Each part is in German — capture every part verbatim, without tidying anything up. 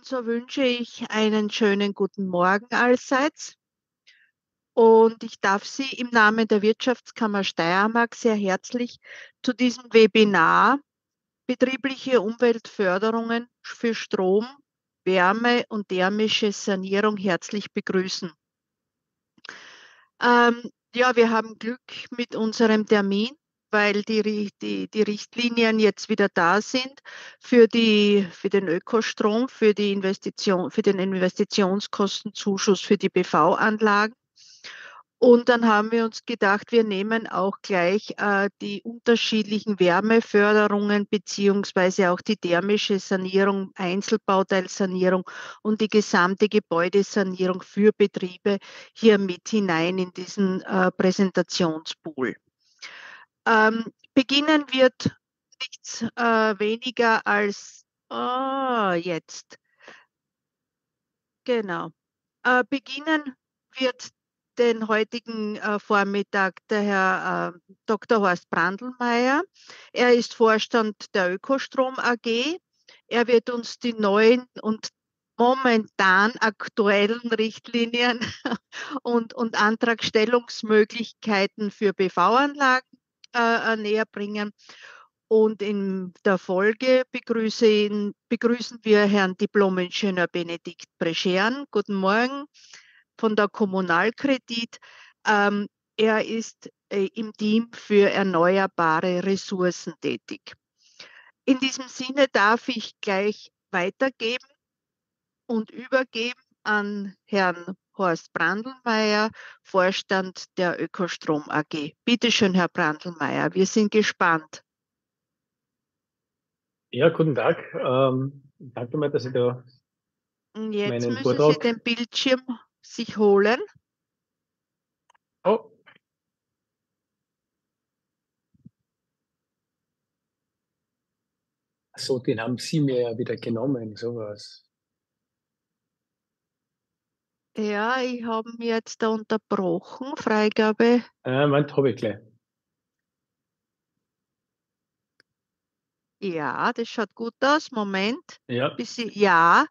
Und so wünsche ich einen schönen guten Morgen allseits. Und ich darf Sie im Namen der Wirtschaftskammer Steiermark sehr herzlich zu diesem Webinar Betriebliche Umweltförderungen für Strom, Wärme und thermische Sanierung herzlich begrüßen. Ähm, ja, wir haben Glück mit unserem Termin, weil die, Ri- die, die Richtlinien jetzt wieder da sind für die, für den Ökostrom, für die Investition, für den Investitionskostenzuschuss für die B V-Anlagen. Und dann haben wir uns gedacht, wir nehmen auch gleich äh, die unterschiedlichen Wärmeförderungen beziehungsweise auch die thermische Sanierung, Einzelbauteilsanierung und die gesamte Gebäudesanierung für Betriebe hier mit hinein in diesen äh, Präsentationspool. Ähm, beginnen wird nichts äh, weniger als oh, jetzt. Genau. Äh, beginnen wird den heutigen äh, Vormittag der Herr äh, Doktor Horst Brandlmeier. Er ist Vorstand der Ökostrom A G. Er wird uns die neuen und momentan aktuellen Richtlinien und, und Antragstellungsmöglichkeiten für B V-Anlagen äh, äh, näher bringen. Und in der Folge begrüße ihn, begrüßen wir Herrn Diplom-Ingenieur Benedikt Breschern. Guten Morgen von der Kommunalkredit. Ähm, er ist äh, im Team für erneuerbare Ressourcen tätig. In diesem Sinne darf ich gleich weitergeben und übergeben an Herrn Horst Brandlmeier, Vorstand der Ökostrom A G. Bitte schön, Herr Brandlmeier, wir sind gespannt. Ja, guten Tag. Ähm, danke mal, dass ich da Und jetzt meinen müssen Sie Vortrag. den Bildschirm sich holen. Oh, so, den haben Sie mir ja wieder genommen, sowas. Ja, ich habe mich jetzt da unterbrochen. Freigabe. Äh, Moment, habe ich gleich. Ja, das schaut gut aus. Moment. Ja, Bis Sie, ja,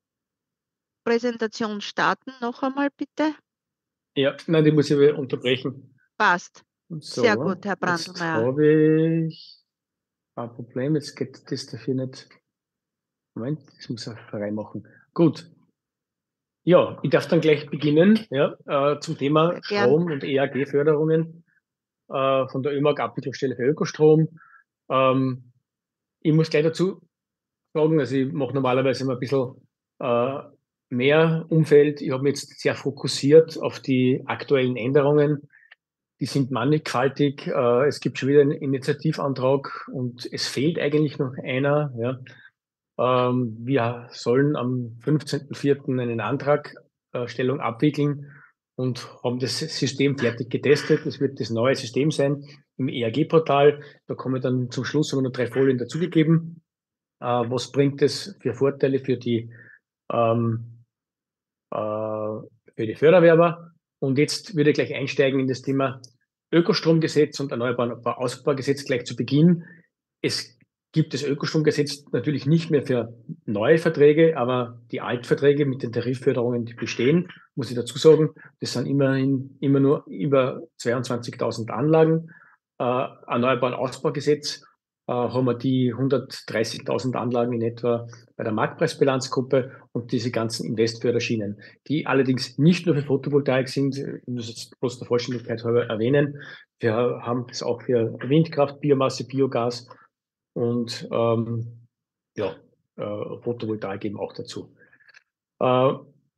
Präsentation starten. Noch einmal bitte. ja, nein, die muss ich wieder unterbrechen. Passt. Sehr gut, So, Herr jetzt Brandlmeier. habe ich ein Problem, jetzt geht das dafür nicht. Moment, das muss ich frei machen. Gut. Ja, ich darf dann gleich beginnen, ja, äh, zum Thema Gern. Strom- und E A G-Förderungen äh, von der ÖMAG Abwicklungsstelle für Ökostrom. Ähm, ich muss gleich dazu sagen, also ich mache normalerweise immer ein bisschen äh, mehr Umfeld. Ich habe mich jetzt sehr fokussiert auf die aktuellen Änderungen. Die sind mannigfaltig. Äh, es gibt schon wieder einen Initiativantrag und es fehlt eigentlich noch einer. Ja. Ähm, wir sollen am fünfzehnten vierten eine Antragstellung abwickeln und haben das System fertig getestet. Es wird das neue System sein im E A G-Portal. Da kommen dann zum Schluss haben wir noch drei Folien dazugegeben. Äh, was bringt es für Vorteile für die, ähm, äh, für die Förderwerber? Und jetzt würde ich gleich einsteigen in das Thema Ökostromgesetz und Erneuerbaren-Ausbaugesetz gleich zu Beginn. Es gibt das Ökostromgesetz natürlich nicht mehr für neue Verträge, aber die Altverträge mit den Tarifförderungen, die bestehen, muss ich dazu sagen, das sind immerhin immer nur über zweiundzwanzigtausend Anlagen. Äh, Erneuerbaren-Ausbaugesetz äh, haben wir die hundertdreißigtausend Anlagen in etwa bei der Marktpreisbilanzgruppe und diese ganzen Investförderschienen, die allerdings nicht nur für Photovoltaik sind. Ich muss jetzt bloß der Vollständigkeit halber erwähnen. Wir haben das auch für Windkraft, Biomasse, Biogas und ähm, ja, äh, Photovoltaik eben auch dazu. Äh,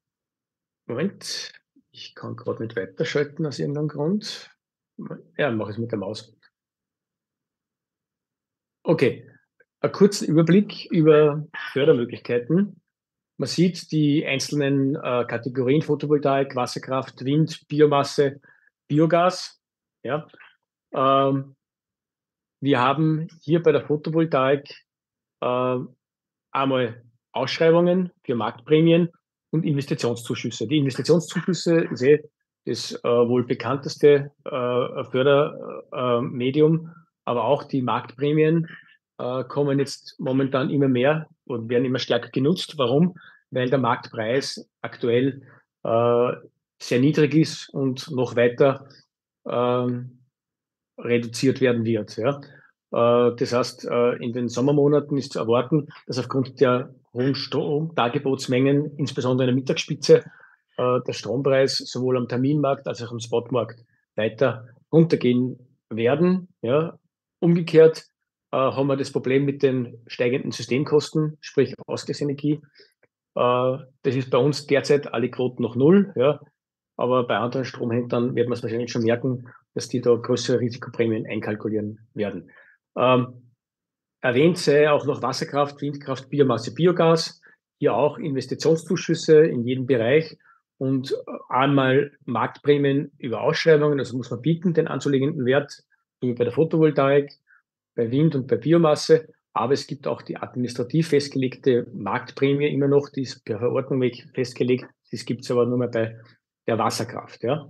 Moment, ich kann gerade nicht weiterschalten aus irgendeinem Grund. Ja, mache ich es mit der Maus. Okay, einen kurzen Überblick über Fördermöglichkeiten. Man sieht die einzelnen äh, Kategorien Photovoltaik, Wasserkraft, Wind, Biomasse, Biogas. Ja. Ähm, wir haben hier bei der Photovoltaik äh, einmal Ausschreibungen für Marktprämien und Investitionszuschüsse. Die Investitionszuschüsse ist eh das äh, wohl bekannteste äh, Fördermedium, aber auch die Marktprämien äh, kommen jetzt momentan immer mehr und werden immer stärker genutzt. Warum? weil der Marktpreis aktuell äh, sehr niedrig ist und noch weiter ähm, reduziert werden wird. Ja. Äh, das heißt, äh, in den Sommermonaten ist zu erwarten, dass aufgrund der hohen Stromdargebotsmengen, insbesondere in der Mittagsspitze, äh, der Strompreis sowohl am Terminmarkt als auch am Spotmarkt weiter runtergehen werden. Ja. Umgekehrt äh, haben wir das Problem mit den steigenden Systemkosten, sprich Ausgleichsenergie. Äh, das ist bei uns derzeit alle Quoten noch null. Ja. Aber bei anderen Stromhändlern wird man es wahrscheinlich schon merken, dass die da größere Risikoprämien einkalkulieren werden. Ähm, erwähnt sei auch noch Wasserkraft, Windkraft, Biomasse, Biogas. Hier auch Investitionszuschüsse in jedem Bereich und einmal Marktprämien über Ausschreibungen, also muss man bieten, den anzulegenden Wert, wie bei der Photovoltaik, bei Wind und bei Biomasse. Aber es gibt auch die administrativ festgelegte Marktprämie immer noch, die ist per Verordnung weg festgelegt. Das gibt es aber nur mehr bei der Wasserkraft. Ja.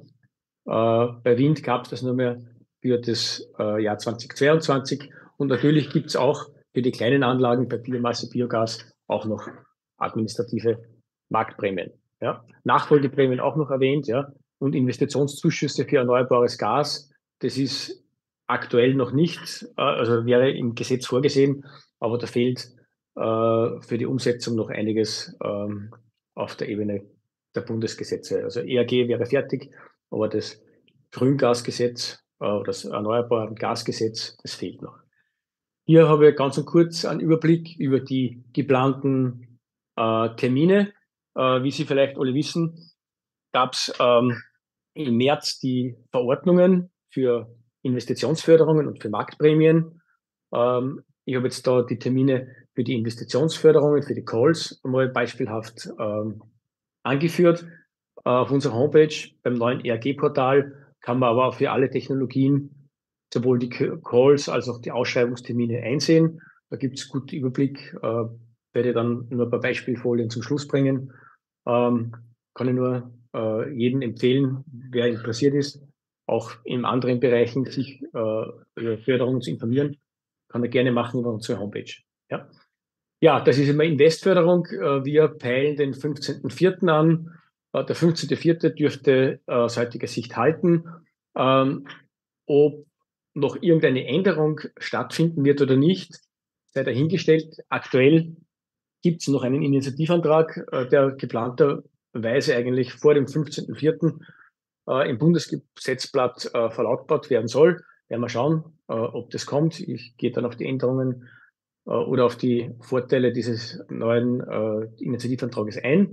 Äh, bei Wind gab es das nur mehr für das äh, Jahr zweitausendzweiundzwanzig. Und natürlich gibt es auch für die kleinen Anlagen bei Biomasse, Biogas auch noch administrative Marktprämien. Ja. Nachfolgeprämien auch noch erwähnt. Ja. Und Investitionszuschüsse für erneuerbares Gas. Das ist aktuell noch nicht, äh, also wäre im Gesetz vorgesehen, aber da fehlt äh, für die Umsetzung noch einiges ähm, auf der Ebene der Bundesgesetze. Also E A G wäre fertig, aber das Grüngasgesetz äh, das Erneuerbare Gasgesetz, das fehlt noch. Hier habe ich ganz kurz einen Überblick über die geplanten äh, Termine. Äh, wie Sie vielleicht alle wissen, gab es ähm, im März die Verordnungen für Investitionsförderungen und für Marktprämien. Ähm, ich habe jetzt da die Termine für die Investitionsförderungen, für die Calls mal beispielhaft ähm, angeführt. Äh, auf unserer Homepage beim neuen E R G-Portal kann man aber auch für alle Technologien sowohl die Calls als auch die Ausschreibungstermine einsehen. Da gibt es guten Überblick. Äh, werde dann nur ein paar Beispielfolien zum Schluss bringen. Ähm, kann ich nur äh, jedem empfehlen, wer interessiert ist, auch in anderen Bereichen sich äh, über Förderung zu informieren, kann er gerne machen über unsere Homepage. Ja, ja, das ist immer Investförderung. Äh, wir peilen den fünfzehnten vierten an. Äh, der fünfzehnte vierte dürfte äh, aus heutiger Sicht halten. Ähm, ob noch irgendeine Änderung stattfinden wird oder nicht, sei dahingestellt. Aktuell gibt es noch einen Initiativantrag, äh, der geplanterweise eigentlich vor dem fünfzehnten vierten äh, im Bundesgesetzblatt äh, verlautbart werden soll. Werden wir schauen, äh, ob das kommt. Ich gehe dann auf die Änderungen äh, oder auf die Vorteile dieses neuen äh, Initiativantrages ein.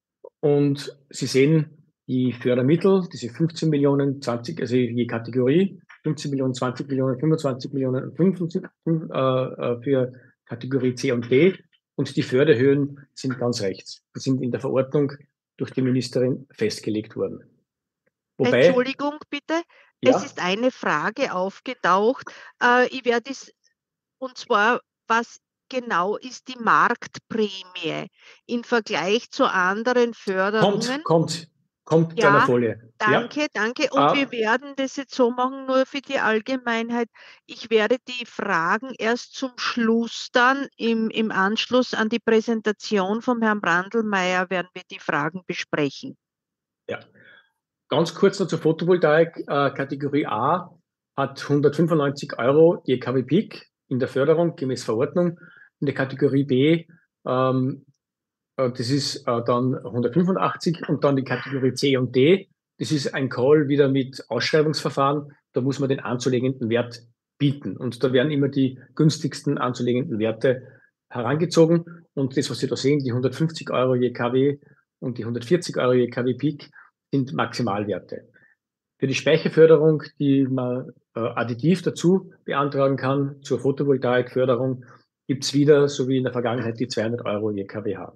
Und Sie sehen die Fördermittel, diese fünfzehn Millionen, zwanzig, also je Kategorie, fünfzehn Millionen, zwanzig Millionen, fünfundzwanzig Millionen und fünfundfünfzig äh, für Kategorie C und D. Und die Förderhöhen sind ganz rechts. Die sind in der Verordnung durch die Ministerin festgelegt worden. Wobei, Entschuldigung bitte, es ja, ist eine Frage aufgetaucht. Äh, ich werde es, und zwar, was genau ist die Marktprämie im Vergleich zu anderen kommt, Förderungen? kommt, kommt zu einer Ja, Folie. Ja, danke, danke. Und äh, wir werden das jetzt so machen, nur für die Allgemeinheit. Ich werde die Fragen erst zum Schluss dann im, im Anschluss an die Präsentation vom Herrn Brandlmeier werden wir die Fragen besprechen. ja. Ganz kurz noch zur Photovoltaik. Äh, Kategorie A hat hundertfünfundneunzig Euro je kW Peak in der Förderung gemäß Verordnung. In der Kategorie B, ähm, äh, das ist äh, dann hundertfünfundachtzig und dann die Kategorie C und D. Das ist ein Call wieder mit Ausschreibungsverfahren. Da muss man den anzulegenden Wert bieten. Und da werden immer die günstigsten anzulegenden Werte herangezogen. Und das, was Sie da sehen, die hundertfünfzig Euro je kW und die hundertvierzig Euro je kW Peak, sind Maximalwerte. Für die Speicherförderung, die man äh, additiv dazu beantragen kann, zur Photovoltaikförderung, gibt es wieder, so wie in der Vergangenheit, die zweihundert Euro je kWh.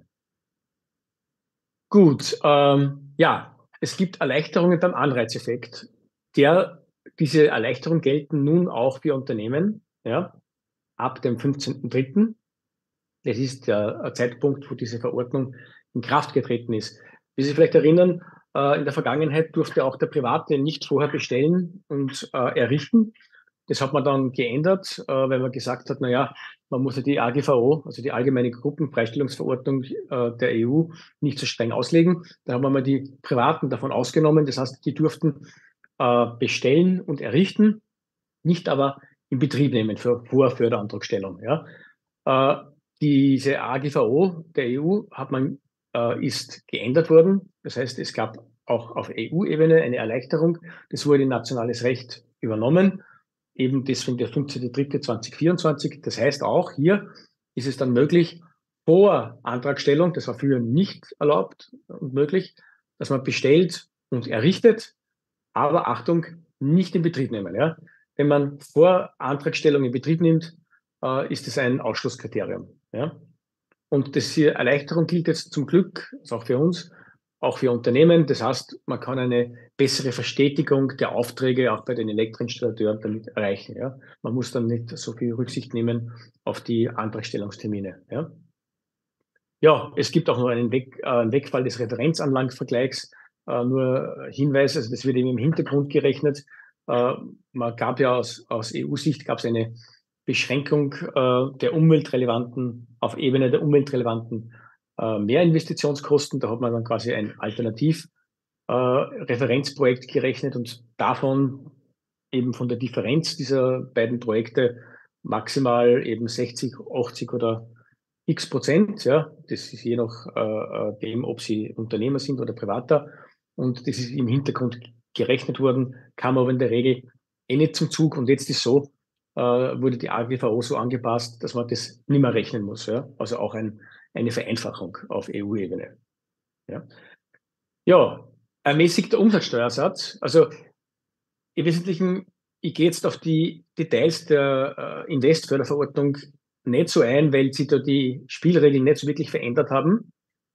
Gut, ähm, ja, es gibt Erleichterungen beim Anreizeffekt. Der, diese Erleichterungen gelten nun auch für Unternehmen, ja, ab dem fünfzehnten dritten. Das ist der Zeitpunkt, wo diese Verordnung in Kraft getreten ist. Wie Sie sich vielleicht erinnern, äh, in der Vergangenheit durfte auch der Private nicht vorher bestellen und äh, errichten. Das hat man dann geändert, äh, weil man gesagt hat, na ja, man muss ja die A G V O, also die Allgemeine Gruppenfreistellungsverordnung äh, der E U, nicht so streng auslegen. Da haben wir mal die Privaten davon ausgenommen. Das heißt, die durften äh, bestellen und errichten, nicht aber in Betrieb nehmen für vor Förderantragstellung. Ja. Äh, diese A G V O der E U hat man, äh, ist geändert worden. Das heißt, es gab auch auf E U-Ebene eine Erleichterung. Das wurde in nationales Recht übernommen, eben deswegen der fünfzehnter dritter zweitausendvierundzwanzig. Das heißt, auch hier ist es dann möglich, vor Antragstellung, das war früher nicht erlaubt und möglich, dass man bestellt und errichtet, aber Achtung, nicht in Betrieb nehmen. Ja? Wenn man vor Antragstellung in Betrieb nimmt, äh, ist es ein Ausschlusskriterium. Ja? Und das hier Erleichterung gilt jetzt zum Glück, ist auch für uns, auch für Unternehmen. Das heißt, man kann eine bessere Verstetigung der Aufträge auch bei den Elektroinstallateuren damit erreichen. Ja? Man muss dann nicht so viel Rücksicht nehmen auf die Antragstellungstermine. Ja? Ja, es gibt auch noch einen, Weg, äh, einen Wegfall des Referenzanlagenvergleichs. Äh, nur Hinweis, also das wird eben im Hintergrund gerechnet. Äh, man gab ja aus, aus E U-Sicht gab es eine Beschränkung äh, der umweltrelevanten, auf Ebene der umweltrelevanten äh, Mehrinvestitionskosten. Da hat man dann quasi ein Alternativ äh, Referenzprojekt gerechnet und davon eben von der Differenz dieser beiden Projekte maximal eben sechzig, achtzig oder x Prozent, ja, das ist je nach äh, dem, ob sie Unternehmer sind oder Privater. Und das ist im Hintergrund gerechnet worden, kam aber in der Regel eh nicht zum Zug. Und jetzt ist so, äh, wurde die A G V O so angepasst, dass man das nicht mehr rechnen muss. Ja? Also auch ein, eine Vereinfachung auf E U-Ebene. Ja, ja, ermäßigter Umsatzsteuersatz. Also im Wesentlichen, ich gehe jetzt auf die Details der äh, Investförderverordnung nicht so ein, weil sie da die Spielregeln nicht so wirklich verändert haben.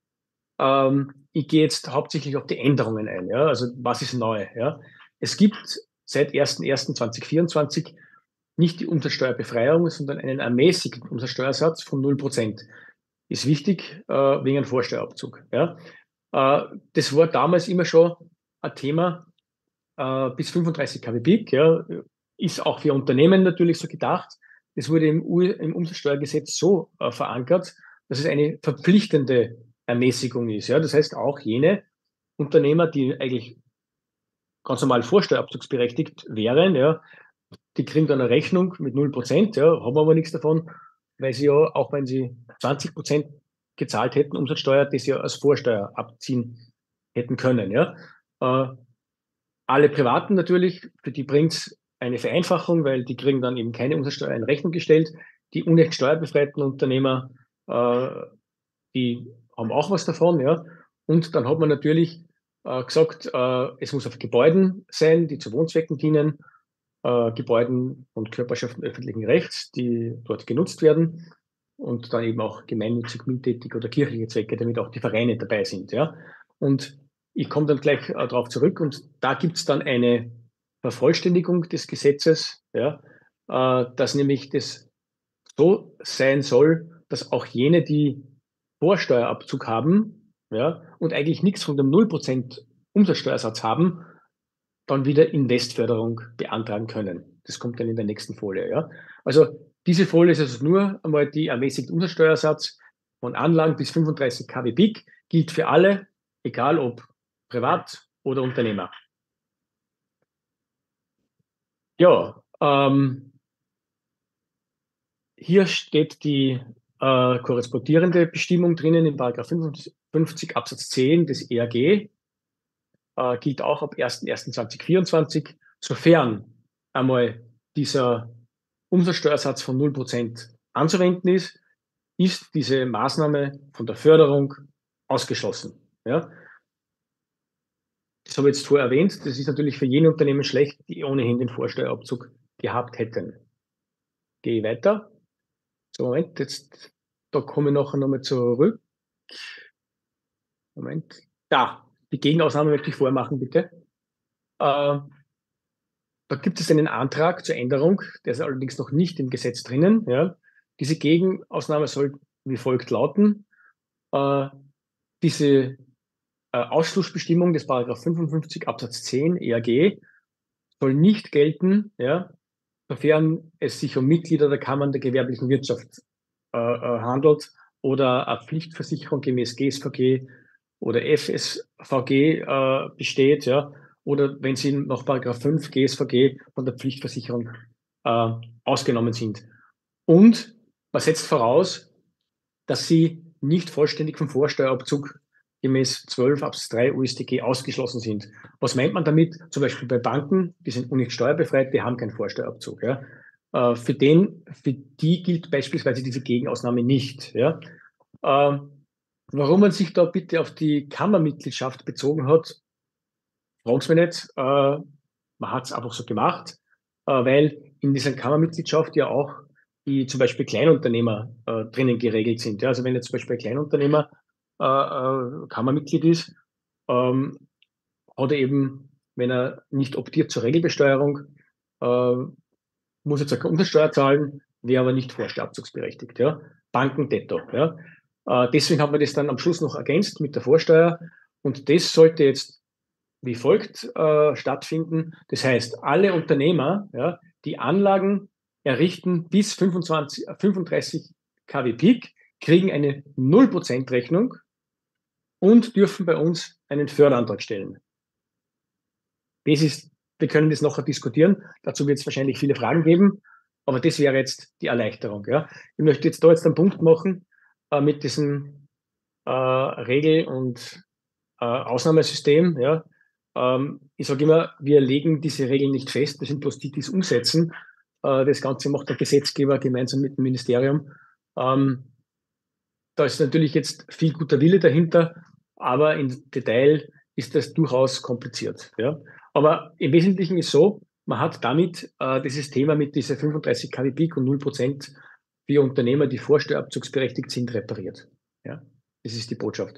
Ähm, ich gehe jetzt hauptsächlich auf die Änderungen ein. Ja? Also was ist neu? Ja? Es gibt seit erster erster zweitausendvierundzwanzig nicht die Umsatzsteuerbefreiung, sondern einen ermäßigten Umsatzsteuersatz von null Prozent. Ist wichtig äh, wegen einem Vorsteuerabzug. Ja? Äh, das war damals immer schon ein Thema, äh, bis fünfunddreißig Kilowatt Peak, ja, ist auch für Unternehmen natürlich so gedacht. Es wurde im, U im Umsatzsteuergesetz so äh, verankert, dass es eine verpflichtende Ermäßigung ist. Ja. Das heißt, auch jene Unternehmer, die eigentlich ganz normal vorsteuerabzugsberechtigt wären, ja, die kriegen dann eine Rechnung mit null Prozent, ja, haben aber nichts davon, weil sie ja, auch wenn sie zwanzig Prozent gezahlt hätten, Umsatzsteuer, das ja als Vorsteuer abziehen hätten können. Ja. Äh, alle Privaten natürlich, für die bringt es eine Vereinfachung, weil die kriegen dann eben keine Umsatzsteuer in Rechnung gestellt. Die unecht steuerbefreiten Unternehmer, äh, die haben auch was davon. Ja. Und dann hat man natürlich äh, gesagt, äh, es muss auf Gebäuden sein, die zu Wohnzwecken dienen, äh, Gebäuden und Körperschaften öffentlichen Rechts, die dort genutzt werden und dann eben auch gemeinnützig, mildtätig oder kirchliche Zwecke, damit auch die Vereine dabei sind. Ja. Und ich komme dann gleich äh, darauf zurück und da gibt es dann eine Vervollständigung des Gesetzes, ja, äh, dass nämlich das so sein soll, dass auch jene, die Vorsteuerabzug haben, ja, und eigentlich nichts von dem null Prozent Umsatzsteuersatz haben, dann wieder Investförderung beantragen können. Das kommt dann in der nächsten Folie. Ja. Also diese Folie ist also nur einmal die ermäßigte Umsatzsteuersatz von Anlagen bis fünfunddreißig Kilowatt Peak, gilt für alle, egal ob privat oder Unternehmer. Ja, ähm, hier steht die äh, korrespondierende Bestimmung drinnen in Paragraph fünfundfünfzig Absatz zehn des E A G. Äh, gilt auch ab erster erster zweitausendvierundzwanzig, sofern einmal dieser Umsatzsteuersatz von null Prozent anzuwenden ist, ist diese Maßnahme von der Förderung ausgeschlossen. Ja? Das habe ich jetzt vorher erwähnt. Das ist natürlich für jene Unternehmen schlecht, die ohnehin den Vorsteuerabzug gehabt hätten. Gehe ich weiter. So, Moment, jetzt, da komme ich nachher nochmal zurück. Moment. Da, die Gegenausnahme möchte ich vorher machen, bitte. Äh, Da gibt es einen Antrag zur Änderung, der ist allerdings noch nicht im Gesetz drinnen. Ja. Diese Gegenausnahme soll wie folgt lauten. Äh, diese äh, Ausschlussbestimmung des Paragraph fünfundfünfzig Absatz zehn E A G soll nicht gelten, ja, sofern es sich um Mitglieder der Kammern der gewerblichen Wirtschaft äh, äh, handelt oder eine Pflichtversicherung gemäß G S V G oder F S V G äh, besteht, ja, oder wenn sie nach Paragraph fünf G S V G von der Pflichtversicherung äh, ausgenommen sind. Und man setzt voraus, dass sie nicht vollständig vom Vorsteuerabzug gemäß zwölf Absatz drei U S T G ausgeschlossen sind. Was meint man damit? Zum Beispiel bei Banken, die sind nicht steuerbefreit, die haben keinen Vorsteuerabzug. Ja. Äh, für, den, für die gilt beispielsweise diese Gegenausnahme nicht. Ja. Äh, warum man sich da bitte auf die Kammermitgliedschaft bezogen hat, fragen Sie mich nicht. Äh, man hat es einfach so gemacht, äh, weil in dieser Kammermitgliedschaft ja auch die zum Beispiel Kleinunternehmer äh, drinnen geregelt sind. Ja, also wenn jetzt zum Beispiel ein Kleinunternehmer äh, äh, Kammermitglied ist, ähm, hat er eben, wenn er nicht optiert zur Regelbesteuerung, äh, muss jetzt eine Umsatzsteuer zahlen, wäre aber nicht vorsteuerabzugsberechtigt. Ja. Banken detto. Ja. Äh, deswegen hat man das dann am Schluss noch ergänzt mit der Vorsteuer und das sollte jetzt wie folgt äh, stattfinden. Das heißt, alle Unternehmer, ja, die Anlagen errichten bis fünfundzwanzig, fünfunddreißig Kilowatt Peak, kriegen eine null Prozent Rechnung und dürfen bei uns einen Förderantrag stellen. Das ist, wir können das nachher diskutieren. Dazu wird es wahrscheinlich viele Fragen geben, aber das wäre jetzt die Erleichterung. Ja. Ich möchte jetzt da jetzt einen Punkt machen äh, mit diesem äh, Regel- und äh, Ausnahmesystem. Ja. Ähm, ich sage immer, wir legen diese Regeln nicht fest, wir sind bloß die, die es umsetzen. Äh, das Ganze macht der Gesetzgeber gemeinsam mit dem Ministerium. Ähm, da ist natürlich jetzt viel guter Wille dahinter, aber im Detail ist das durchaus kompliziert. Ja. Aber im Wesentlichen ist so, man hat damit äh, dieses Thema mit dieser fünfunddreißig Kilowatt Peak und null Prozent für Unternehmer, die vorsteuerabzugsberechtigt sind, repariert. Ja. Das ist die Botschaft.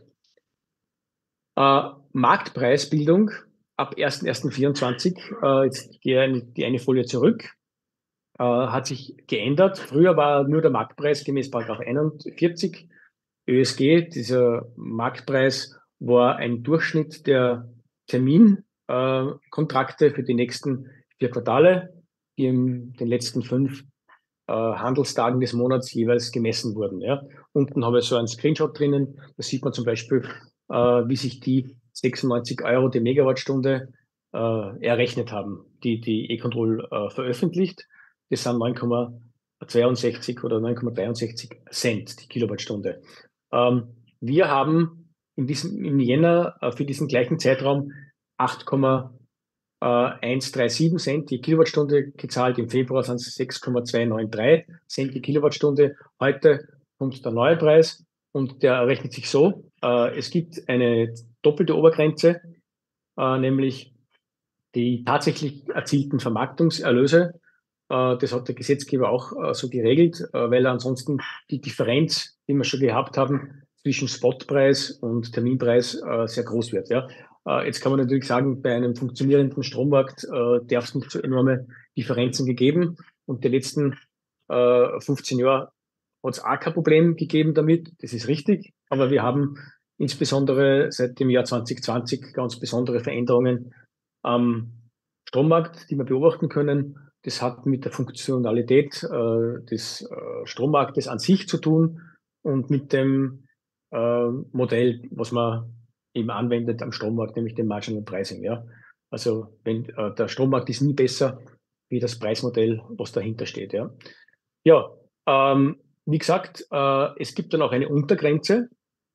Äh, Marktpreisbildung ab erster erster vierundzwanzig, äh, jetzt gehe ich die eine Folie zurück, äh, hat sich geändert. Früher war nur der Marktpreis gemäß Paragraph einundvierzig Ö S G. Dieser Marktpreis war ein Durchschnitt der Terminkontrakte äh, für die nächsten vier Quartale, die in den letzten fünf äh, Handelstagen des Monats jeweils gemessen wurden. Ja. Unten habe ich so einen Screenshot drinnen. Da sieht man zum Beispiel, äh, wie sich die sechsundneunzig Euro die Megawattstunde äh, errechnet haben, die die E-Control äh, veröffentlicht. Das sind neun Komma zweiundsechzig oder neun Komma dreiundsechzig Cent die Kilowattstunde. Ähm, wir haben in diesem, im Jänner äh, für diesen gleichen Zeitraum acht Komma hundertsiebenunddreißig Cent die Kilowattstunde gezahlt. Im Februar sind es sechs Komma zweihundertdreiundneunzig Cent die Kilowattstunde. Heute kommt der neue Preis und der rechnet sich so. Äh, es gibt eine doppelte Obergrenze, äh, nämlich die tatsächlich erzielten Vermarktungserlöse. Äh, das hat der Gesetzgeber auch äh, so geregelt, äh, weil ansonsten die Differenz, die wir schon gehabt haben, zwischen Spotpreis und Terminpreis äh, sehr groß wird. Ja. Äh, jetzt kann man natürlich sagen, bei einem funktionierenden Strommarkt äh, darf es nicht so enorme Differenzen gegeben. Und die letzten äh, fünfzehn Jahre hat es auch kein Problem gegeben damit. Das ist richtig. Aber wir haben insbesondere seit dem Jahr zwanzig zwanzig ganz besondere Veränderungen am Strommarkt, die wir beobachten können. Das hat mit der Funktionalität äh, des äh, Strommarktes an sich zu tun und mit dem äh, Modell, was man eben anwendet am Strommarkt, nämlich dem Marginal Pricing. Ja. Also wenn äh, der Strommarkt ist nie besser wie das Preismodell, was dahinter steht. Ja, ja ähm, wie gesagt, äh, es gibt dann auch eine Untergrenze.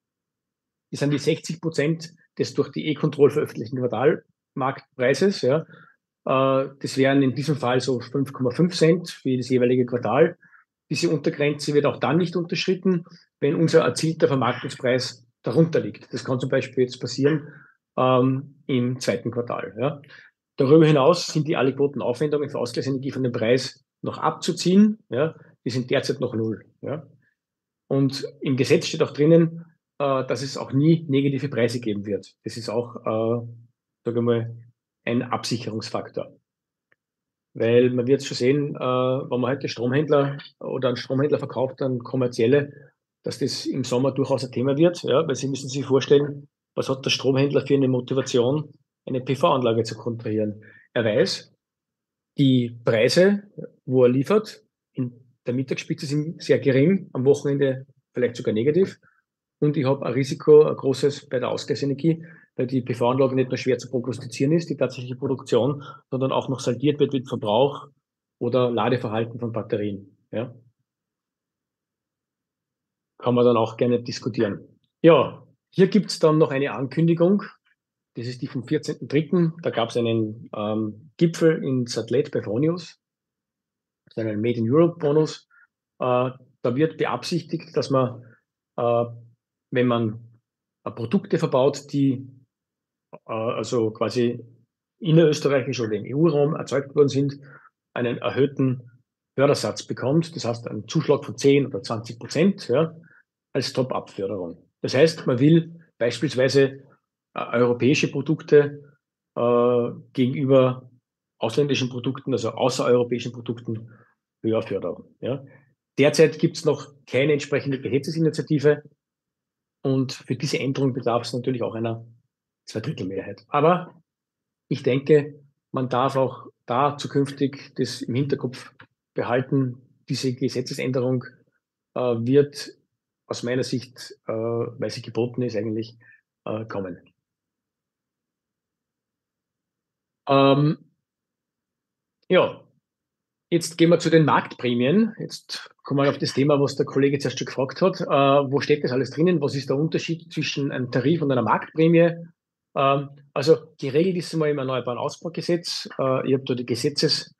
Die sind die sechzig Prozent des durch die E-Control veröffentlichten Quartalmarktpreises. Ja. Äh, das wären in diesem Fall so fünf Komma fünf Cent für das jeweilige Quartal. Diese Untergrenze wird auch dann nicht unterschritten, wenn unser erzielter Vermarktungspreis darunter liegt. Das kann zum Beispiel jetzt passieren ähm, im zweiten Quartal. Ja. Darüber hinaus sind die Aliquotenaufwendungen für Ausgleichsenergie von dem Preis noch abzuziehen. Ja. Die sind derzeit noch null. Ja. Und im Gesetz steht auch drinnen, äh, dass es auch nie negative Preise geben wird. Das ist auch, äh, sage ich mal, ein Absicherungsfaktor. Weil man wird schon sehen, äh, wenn man heute Stromhändler oder einen Stromhändler verkauft, dann kommerzielle, dass das im Sommer durchaus ein Thema wird, ja, weil Sie müssen sich vorstellen, was hat der Stromhändler für eine Motivation, eine P V-Anlage zu kontrahieren? Er weiß, die Preise wo er liefert. In der Mittagsspitze sind sehr gering, am Wochenende vielleicht sogar negativ. Und ich habe ein Risiko, ein großes bei der Ausgleichsenergie, weil die P V-Anlage nicht nur schwer zu prognostizieren ist, die tatsächliche Produktion, sondern auch noch saldiert wird mit Verbrauch oder Ladeverhalten von Batterien. Ja. Kann man dann auch gerne diskutieren. Ja, hier gibt es dann noch eine Ankündigung. Das ist die vom vierzehnten dritten Da gab es einen ähm, Gipfel in Satlet bei Fronius, einen Made in Europe Bonus. Äh, da wird beabsichtigt, dass man, äh, wenn man äh, Produkte verbaut, die äh, also quasi innerösterreichisch oder im E U-Raum erzeugt worden sind, einen erhöhten Fördersatz bekommt. Das heißt, einen Zuschlag von zehn oder zwanzig Prozent, ja, als Top-up-Förderung. Das heißt, man will beispielsweise äh, europäische Produkte äh, gegenüber ausländischen Produkten, also außereuropäischen Produkten, höher fördern. Ja. Derzeit gibt es noch keine entsprechende Gesetzesinitiative und für diese Änderung bedarf es natürlich auch einer Zweidrittelmehrheit. Aber ich denke, man darf auch da zukünftig das im Hinterkopf behalten. Diese Gesetzesänderung äh, wird aus meiner Sicht, äh, weil sie geboten ist, eigentlich äh, kommen. Ähm, ja, jetzt gehen wir zu den Marktprämien. Jetzt kommen wir auf das Thema, was der Kollege zuerst schon gefragt hat. Äh, wo steht das alles drinnen? Was ist der Unterschied zwischen einem Tarif und einer Marktprämie? Ähm, also geregelt ist einmal im Erneuerbaren Ausbaugesetz. Äh, ich habe da die Gesetzesstellen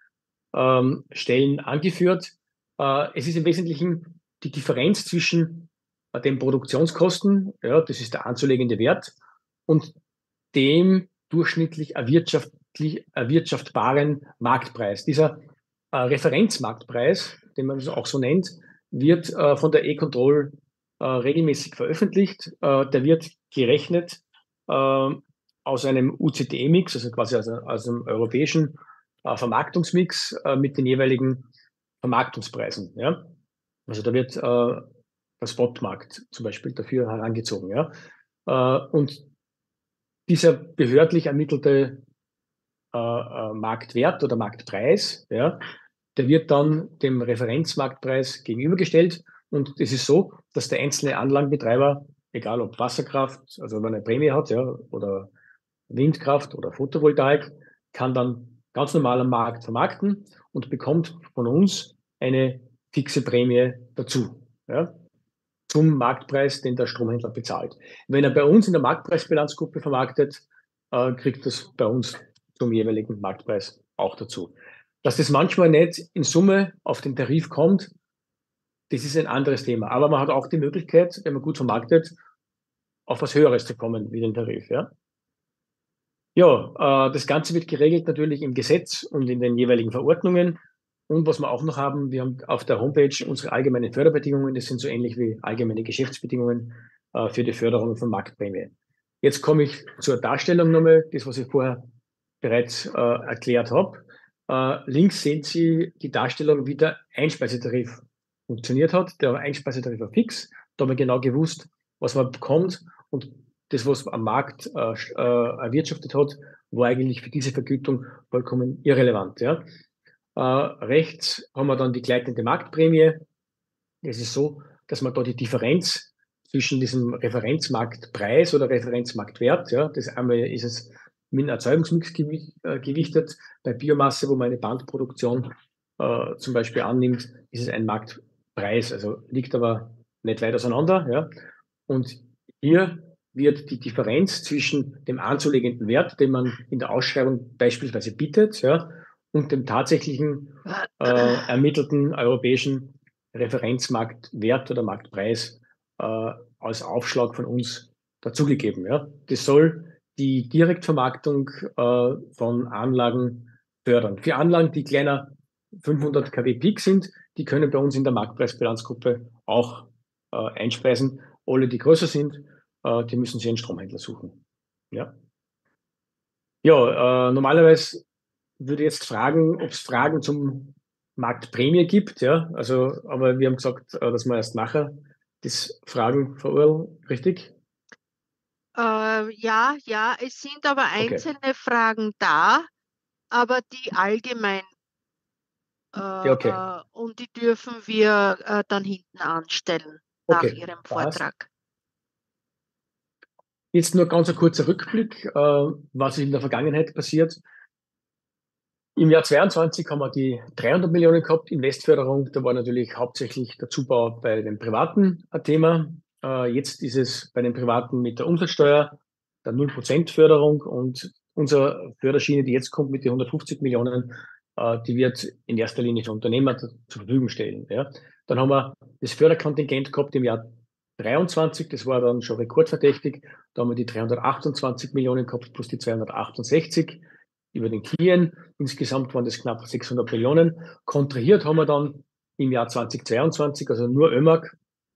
ähm, angeführt. Äh, es ist im Wesentlichen die Differenz zwischen äh, den Produktionskosten, ja, das ist der anzulegende Wert, und dem durchschnittlich erwirtschaftlich, erwirtschaftbaren Marktpreis. Dieser äh, Referenzmarktpreis, den man auch so nennt, wird äh, von der E-Control äh, regelmäßig veröffentlicht. Äh, der wird gerechnet äh, aus einem U C T E-Mix, also quasi aus, aus einem europäischen äh, Vermarktungsmix äh, mit den jeweiligen Vermarktungspreisen. Ja? Also da wird äh, der Spotmarkt zum Beispiel dafür herangezogen. Ja? Äh, und dieser behördlich ermittelte äh, äh, Marktwert oder Marktpreis, ja, der wird dann dem Referenzmarktpreis gegenübergestellt. Und es ist so, dass der einzelne Anlagenbetreiber, egal ob Wasserkraft, also wenn er eine Prämie hat, ja, oder Windkraft oder Photovoltaik, kann dann ganz normal am Markt vermarkten und bekommt von uns eine fixe Prämie dazu. Ja, zum Marktpreis, den der Stromhändler bezahlt. Wenn er bei uns in der Marktpreisbilanzgruppe vermarktet, äh, kriegt das bei uns zum jeweiligen Marktpreis auch dazu. Dass das manchmal nicht in Summe auf den Tarif kommt, das ist ein anderes Thema. Aber man hat auch die Möglichkeit, wenn man gut vermarktet, auf was Höheres zu kommen wie den Tarif. Ja, ja äh, das Ganze wird geregelt natürlich im Gesetz und in den jeweiligen Verordnungen. Und was wir auch noch haben, wir haben auf der Homepage unsere allgemeinen Förderbedingungen. Das sind so ähnlich wie allgemeine Geschäftsbedingungen äh, für die Förderung von Marktprämie. Jetzt komme ich zur Darstellung nochmal, das, was ich vorher bereits äh, erklärt habe. Äh, links sehen Sie die Darstellung, wie der Einspeisetarif funktioniert hat. Der Einspeisetarif war fix. Da haben wir genau gewusst, was man bekommt. Und das, was am Markt äh, äh, erwirtschaftet hat, war eigentlich für diese Vergütung vollkommen irrelevant. Ja. Äh, rechts haben wir dann die gleitende Marktprämie. Es ist so, dass man da die Differenz zwischen diesem Referenzmarktpreis oder Referenzmarktwert, ja, das einmal ist es mit einem Erzeugungsmix äh, gewichtet. Bei Biomasse, wo man eine Bandproduktion äh, zum Beispiel annimmt, ist es ein Marktpreis, also liegt aber nicht weit auseinander. Ja. Und hier wird die Differenz zwischen dem anzulegenden Wert, den man in der Ausschreibung beispielsweise bietet, ja, und dem tatsächlichen äh, ermittelten europäischen Referenzmarktwert oder Marktpreis äh, als Aufschlag von uns dazugegeben. Ja. Das soll die Direktvermarktung äh, von Anlagen fördern. Für Anlagen, die kleiner fünfhundert Kilowatt Peak sind, die können bei uns in der Marktpreisbilanzgruppe auch äh, einspeisen. Alle, die größer sind, äh, die müssen sich einen Stromhändler suchen. Ja, ja äh, normalerweise würde ich jetzt fragen, ob es Fragen zum Marktprämie gibt. Ja, also, aber wir haben gesagt, äh, dass wir erst nachher das Fragen verurteilen, richtig? Äh, ja, ja, es sind aber Okay. einzelne Fragen da, aber die allgemein Ja, okay. äh, und die dürfen wir äh, dann hinten anstellen nach Okay, Ihrem passt. Vortrag. Jetzt nur ganz ein kurzer Rückblick, äh, was ist in der Vergangenheit passiert. Im Jahr zweiundzwanzig haben wir die dreihundert Millionen gehabt, Investförderung. Da war natürlich hauptsächlich der Zubau bei den Privaten ein Thema. Äh, jetzt ist es bei den Privaten mit der Umsatzsteuer, der null Prozent Förderung und unsere Förderschiene, die jetzt kommt mit den hundertfünfzig Millionen, äh, die wird in erster Linie für Unternehmer zur Verfügung stellen. Ja. Dann haben wir das Förderkontingent gehabt im Jahr dreiundzwanzig, das war dann schon rekordverdächtig. Da haben wir die dreihundertachtundzwanzig Millionen gehabt plus die zweihundertachtundsechzig über den Kien. Insgesamt waren das knapp sechshundert Millionen. Kontrahiert haben wir dann im Jahr zweitausendzweiundzwanzig, also nur ÖMAG.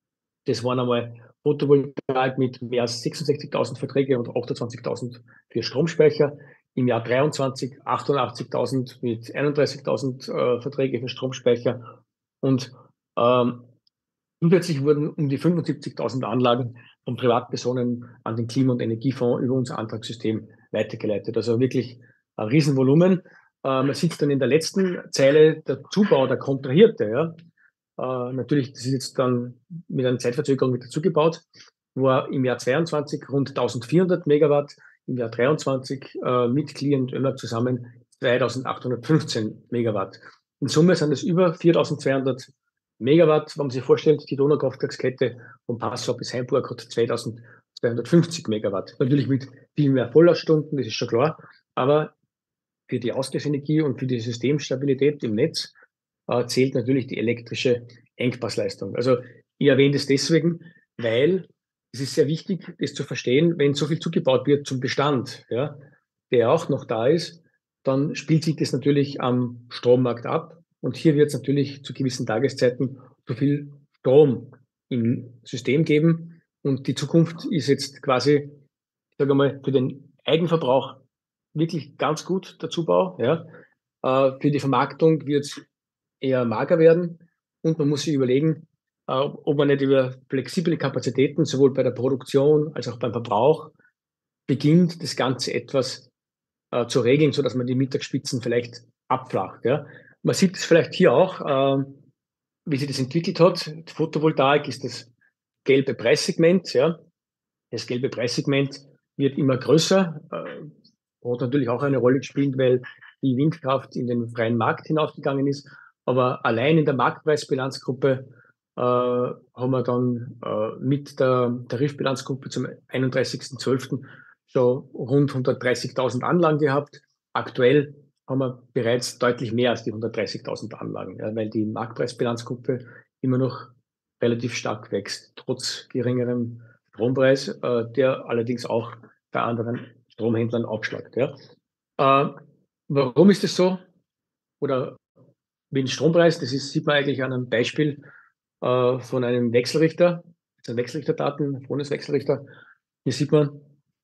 Das waren einmal Photovoltaik mit mehr als sechsundsechzigtausend Verträge und achtundzwanzigtausend für Stromspeicher. Im Jahr dreiundzwanzig achtundachtzigtausend mit einunddreißigtausend äh, Verträge für Stromspeicher. Und ähm, zusätzlich wurden um die fünfundsiebzigtausend Anlagen von Privatpersonen an den Klima- und Energiefonds über unser Antragssystem weitergeleitet. Also wirklich ein Riesenvolumen. Äh, man sieht dann in der letzten Zeile der Zubau, der Kontrahierte. Ja. Äh, natürlich, das ist jetzt dann mit einer Zeitverzögerung mit dazugebaut, war im Jahr zweiundzwanzig rund eintausendvierhundert Megawatt, im Jahr dreiundzwanzig äh, mit Clear und Ömer zusammen zweitausendachthundertfünfzehn Megawatt. In Summe sind es über viertausendzweihundert Megawatt. Wenn man sich vorstellt, die Donaukraftwerkskette von Passau bis Heimburg hat zweitausendzweihundertfünfzig Megawatt. Natürlich mit viel mehr Volllaststunden, das ist schon klar, aber für die Ausgleichsenergie und für die Systemstabilität im Netz äh, zählt natürlich die elektrische Engpassleistung. Also ich erwähne das deswegen, weil es ist sehr wichtig, das zu verstehen, wenn so viel zugebaut wird zum Bestand, ja, der auch noch da ist, dann spielt sich das natürlich am Strommarkt ab. Und hier wird es natürlich zu gewissen Tageszeiten zu viel Strom im System geben. Und die Zukunft ist jetzt quasi, ich sage mal, für den Eigenverbrauch wirklich ganz gut, der Zubau. Ja. Äh, für die Vermarktung wird es eher mager werden. Und man muss sich überlegen, äh, ob man nicht über flexible Kapazitäten sowohl bei der Produktion als auch beim Verbrauch beginnt, das Ganze etwas äh, zu regeln, sodass man die Mittagsspitzen vielleicht abflacht. Ja. Man sieht es vielleicht hier auch, äh, wie sich das entwickelt hat. Die Photovoltaik ist das gelbe Preissegment. Ja. Das gelbe Preissegment wird immer größer, äh, hat natürlich auch eine Rolle gespielt, weil die Windkraft in den freien Markt hinausgegangen ist. Aber allein in der Marktpreisbilanzgruppe äh, haben wir dann äh, mit der Tarifbilanzgruppe zum einunddreißigsten zwölften schon rund hundertdreißigtausend Anlagen gehabt. Aktuell haben wir bereits deutlich mehr als die hundertdreißigtausend Anlagen, ja, weil die Marktpreisbilanzgruppe immer noch relativ stark wächst, trotz geringerem Strompreis, äh, der allerdings auch bei anderen Stromhändlern aufschlägt. Ja. Äh, warum ist das so? Oder wie ein Strompreis, das ist, sieht man eigentlich an einem Beispiel äh, von einem Wechselrichter, das sind Wechselrichterdaten, Freundeswechselrichter. Hier sieht man,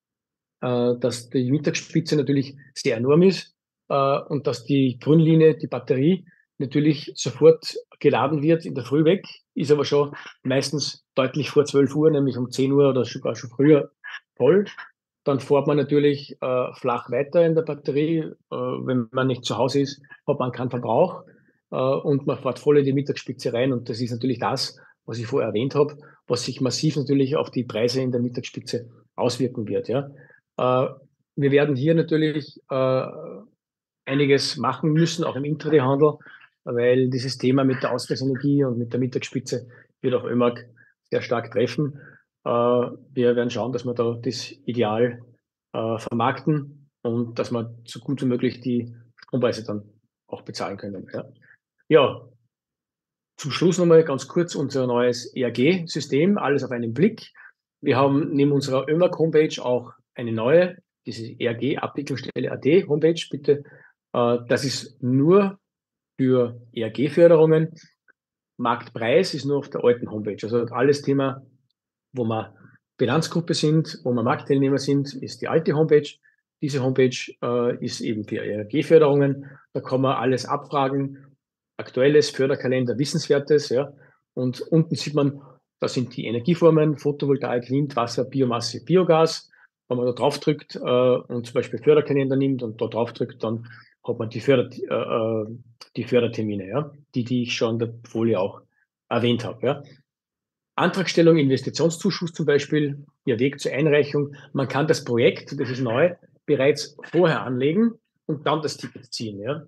äh, dass die Mittagsspitze natürlich sehr enorm ist äh, und dass die Grünlinie, die Batterie, natürlich sofort geladen wird in der Früh weg, ist aber schon meistens deutlich vor zwölf Uhr, nämlich um zehn Uhr oder sogar schon früher voll. Dann fährt man natürlich äh, flach weiter in der Batterie. Äh, wenn man nicht zu Hause ist, hat man keinen Verbrauch äh, und man fährt voll in die Mittagsspitze rein. Und das ist natürlich das, was ich vorher erwähnt habe, was sich massiv natürlich auf die Preise in der Mittagsspitze auswirken wird. Ja. Äh, wir werden hier natürlich äh, einiges machen müssen, auch im Intraday-Handel, weil dieses Thema mit der Ausgleichsenergie und mit der Mittagsspitze wird auch ÖMAG sehr stark treffen. Äh, wir werden schauen, dass wir da das ideal äh, vermarkten und dass wir so gut wie möglich die Strompreise dann auch bezahlen können. Ja, ja, zum Schluss nochmal ganz kurz unser neues E R G-System, alles auf einen Blick. Wir haben neben unserer ÖMAG-Homepage auch eine neue, diese E R G-Abwicklungsstelle A D Homepage, bitte. Äh, das ist nur für E R G-Förderungen. Marktpreis ist nur auf der alten Homepage. Also alles Thema, wo wir Bilanzgruppe sind, wo wir Marktteilnehmer sind, ist die alte Homepage. Diese Homepage äh, ist eben für E R G-Förderungen. Da kann man alles abfragen, aktuelles Förderkalender, Wissenswertes. Ja. Und unten sieht man, das sind die Energieformen, Photovoltaik, Wind, Wasser, Biomasse, Biogas. Wenn man da drauf drückt äh, und zum Beispiel Förderkalender nimmt und da drauf drückt, dann hat man die, Förder, äh, die Fördertermine, ja, die, die ich schon in der Folie auch erwähnt habe. Ja. Antragstellung, Investitionszuschuss zum Beispiel, Ihr Weg zur Einreichung. Man kann das Projekt, das ist neu, bereits vorher anlegen und dann das Ticket ziehen. Ja.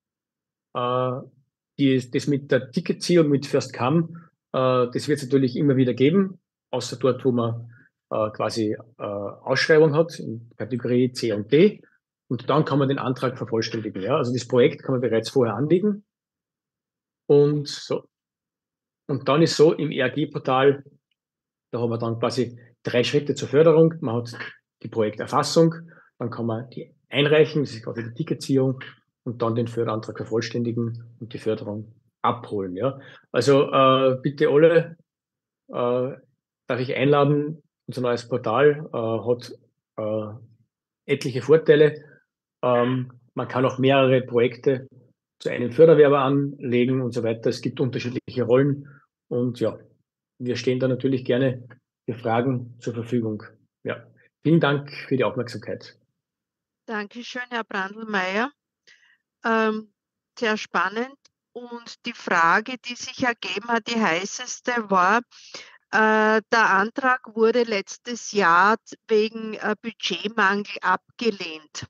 Äh, die, das mit der Ticketziehung mit First Come, äh, das wird es natürlich immer wieder geben, außer dort, wo man äh, quasi äh, Ausschreibung hat, in Kategorie C und D. Und dann kann man den Antrag vervollständigen. Ja. Also das Projekt kann man bereits vorher anlegen. Und, so. Und dann ist so im E R G-Portal, da haben wir dann quasi drei Schritte zur Förderung. Man hat die Projekterfassung, dann kann man die einreichen, das ist quasi die Ticketziehung, und dann den Förderantrag vervollständigen und die Förderung abholen. Ja. Also äh, bitte alle, äh, darf ich einladen, unser neues Portal äh, hat äh, etliche Vorteile. Ähm, man kann auch mehrere Projekte zu einem Förderwerber anlegen und so weiter. Es gibt unterschiedliche Rollen und ja, wir stehen da natürlich gerne für Fragen zur Verfügung. Ja, vielen Dank für die Aufmerksamkeit. Dankeschön, Herr Brandl-Meyer. Ähm, sehr spannend. Und die Frage, die sich ergeben hat, die heißeste war, äh, der Antrag wurde letztes Jahr wegen äh, Budgetmangel abgelehnt.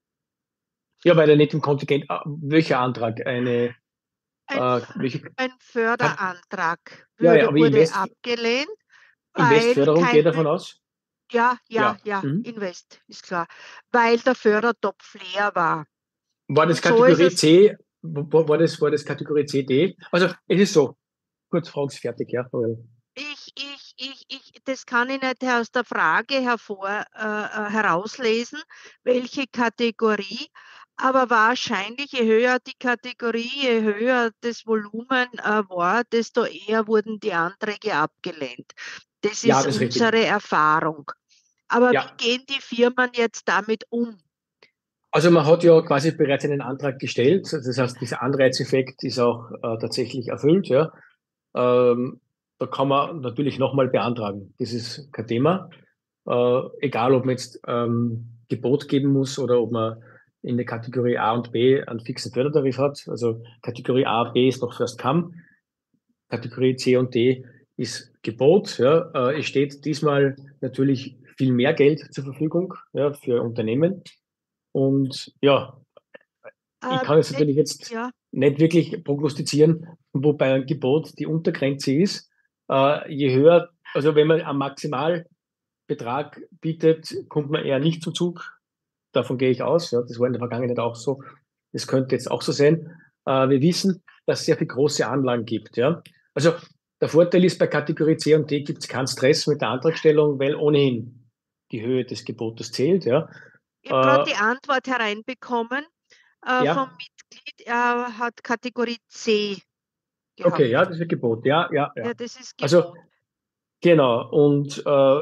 Ja, weil er nicht im Kontingent. Ah, welcher Antrag? Eine. Ein, Äh, welche, ein Förderantrag ja, ja, würde, aber wurde Invest, abgelehnt, weil Investförderung kein geht davon Budget. aus? Ja, ja, Ja. ja, Mhm. Invest, ist klar. Weil der Fördertopf leer war. War das Und so ist Kategorie es. C? War, war, das, war das Kategorie C, D? Also, es ist so. Kurz, Fragen Sie fertig, ja. Ich, ich, ich, ich, das kann ich nicht aus der Frage hervor äh, äh, herauslesen, welche Kategorie, aber wahrscheinlich, je höher die Kategorie, je höher das Volumen äh, war, desto eher wurden die Anträge abgelehnt. Das Ja, ist das ist richtig. unsere Erfahrung. Aber wie Ja. gehen die Firmen jetzt damit um? Also man hat ja quasi bereits einen Antrag gestellt. Das heißt, dieser Anreizeffekt ist auch äh, tatsächlich erfüllt. Ja. Ähm, da kann man natürlich nochmal beantragen. Das ist kein Thema. Äh, egal, ob man jetzt ähm, Gebot geben muss oder ob man in der Kategorie A und B einen fixen Fördertarif hat. Also Kategorie A und B ist noch First Come. Kategorie C und D ist Gebot. Ja. Äh, es steht diesmal natürlich viel mehr Geld zur Verfügung, ja, für Unternehmen. Und ja, ich Ähm, kann jetzt äh, natürlich jetzt ja, nicht wirklich prognostizieren, wobei ein Gebot die Untergrenze ist. Äh, je höher, also wenn man einen Maximalbetrag bietet, kommt man eher nicht zum Zug. Davon gehe ich aus. Ja, das war in der Vergangenheit auch so. Das könnte jetzt auch so sein. Äh, wir wissen, dass es sehr viele große Anlagen gibt. Ja. Also der Vorteil ist, bei Kategorie C und D gibt es keinen Stress mit der Antragstellung, weil ohnehin die Höhe des Gebotes zählt. Ja. ich habe gerade Äh, die Antwort hereinbekommen äh, vom ja, Mitglied. Er hat Kategorie C okay, ja, gehabt. das ist Gebot. Ja, ja, Ja, ja. das ist Also Gebot. genau, und äh,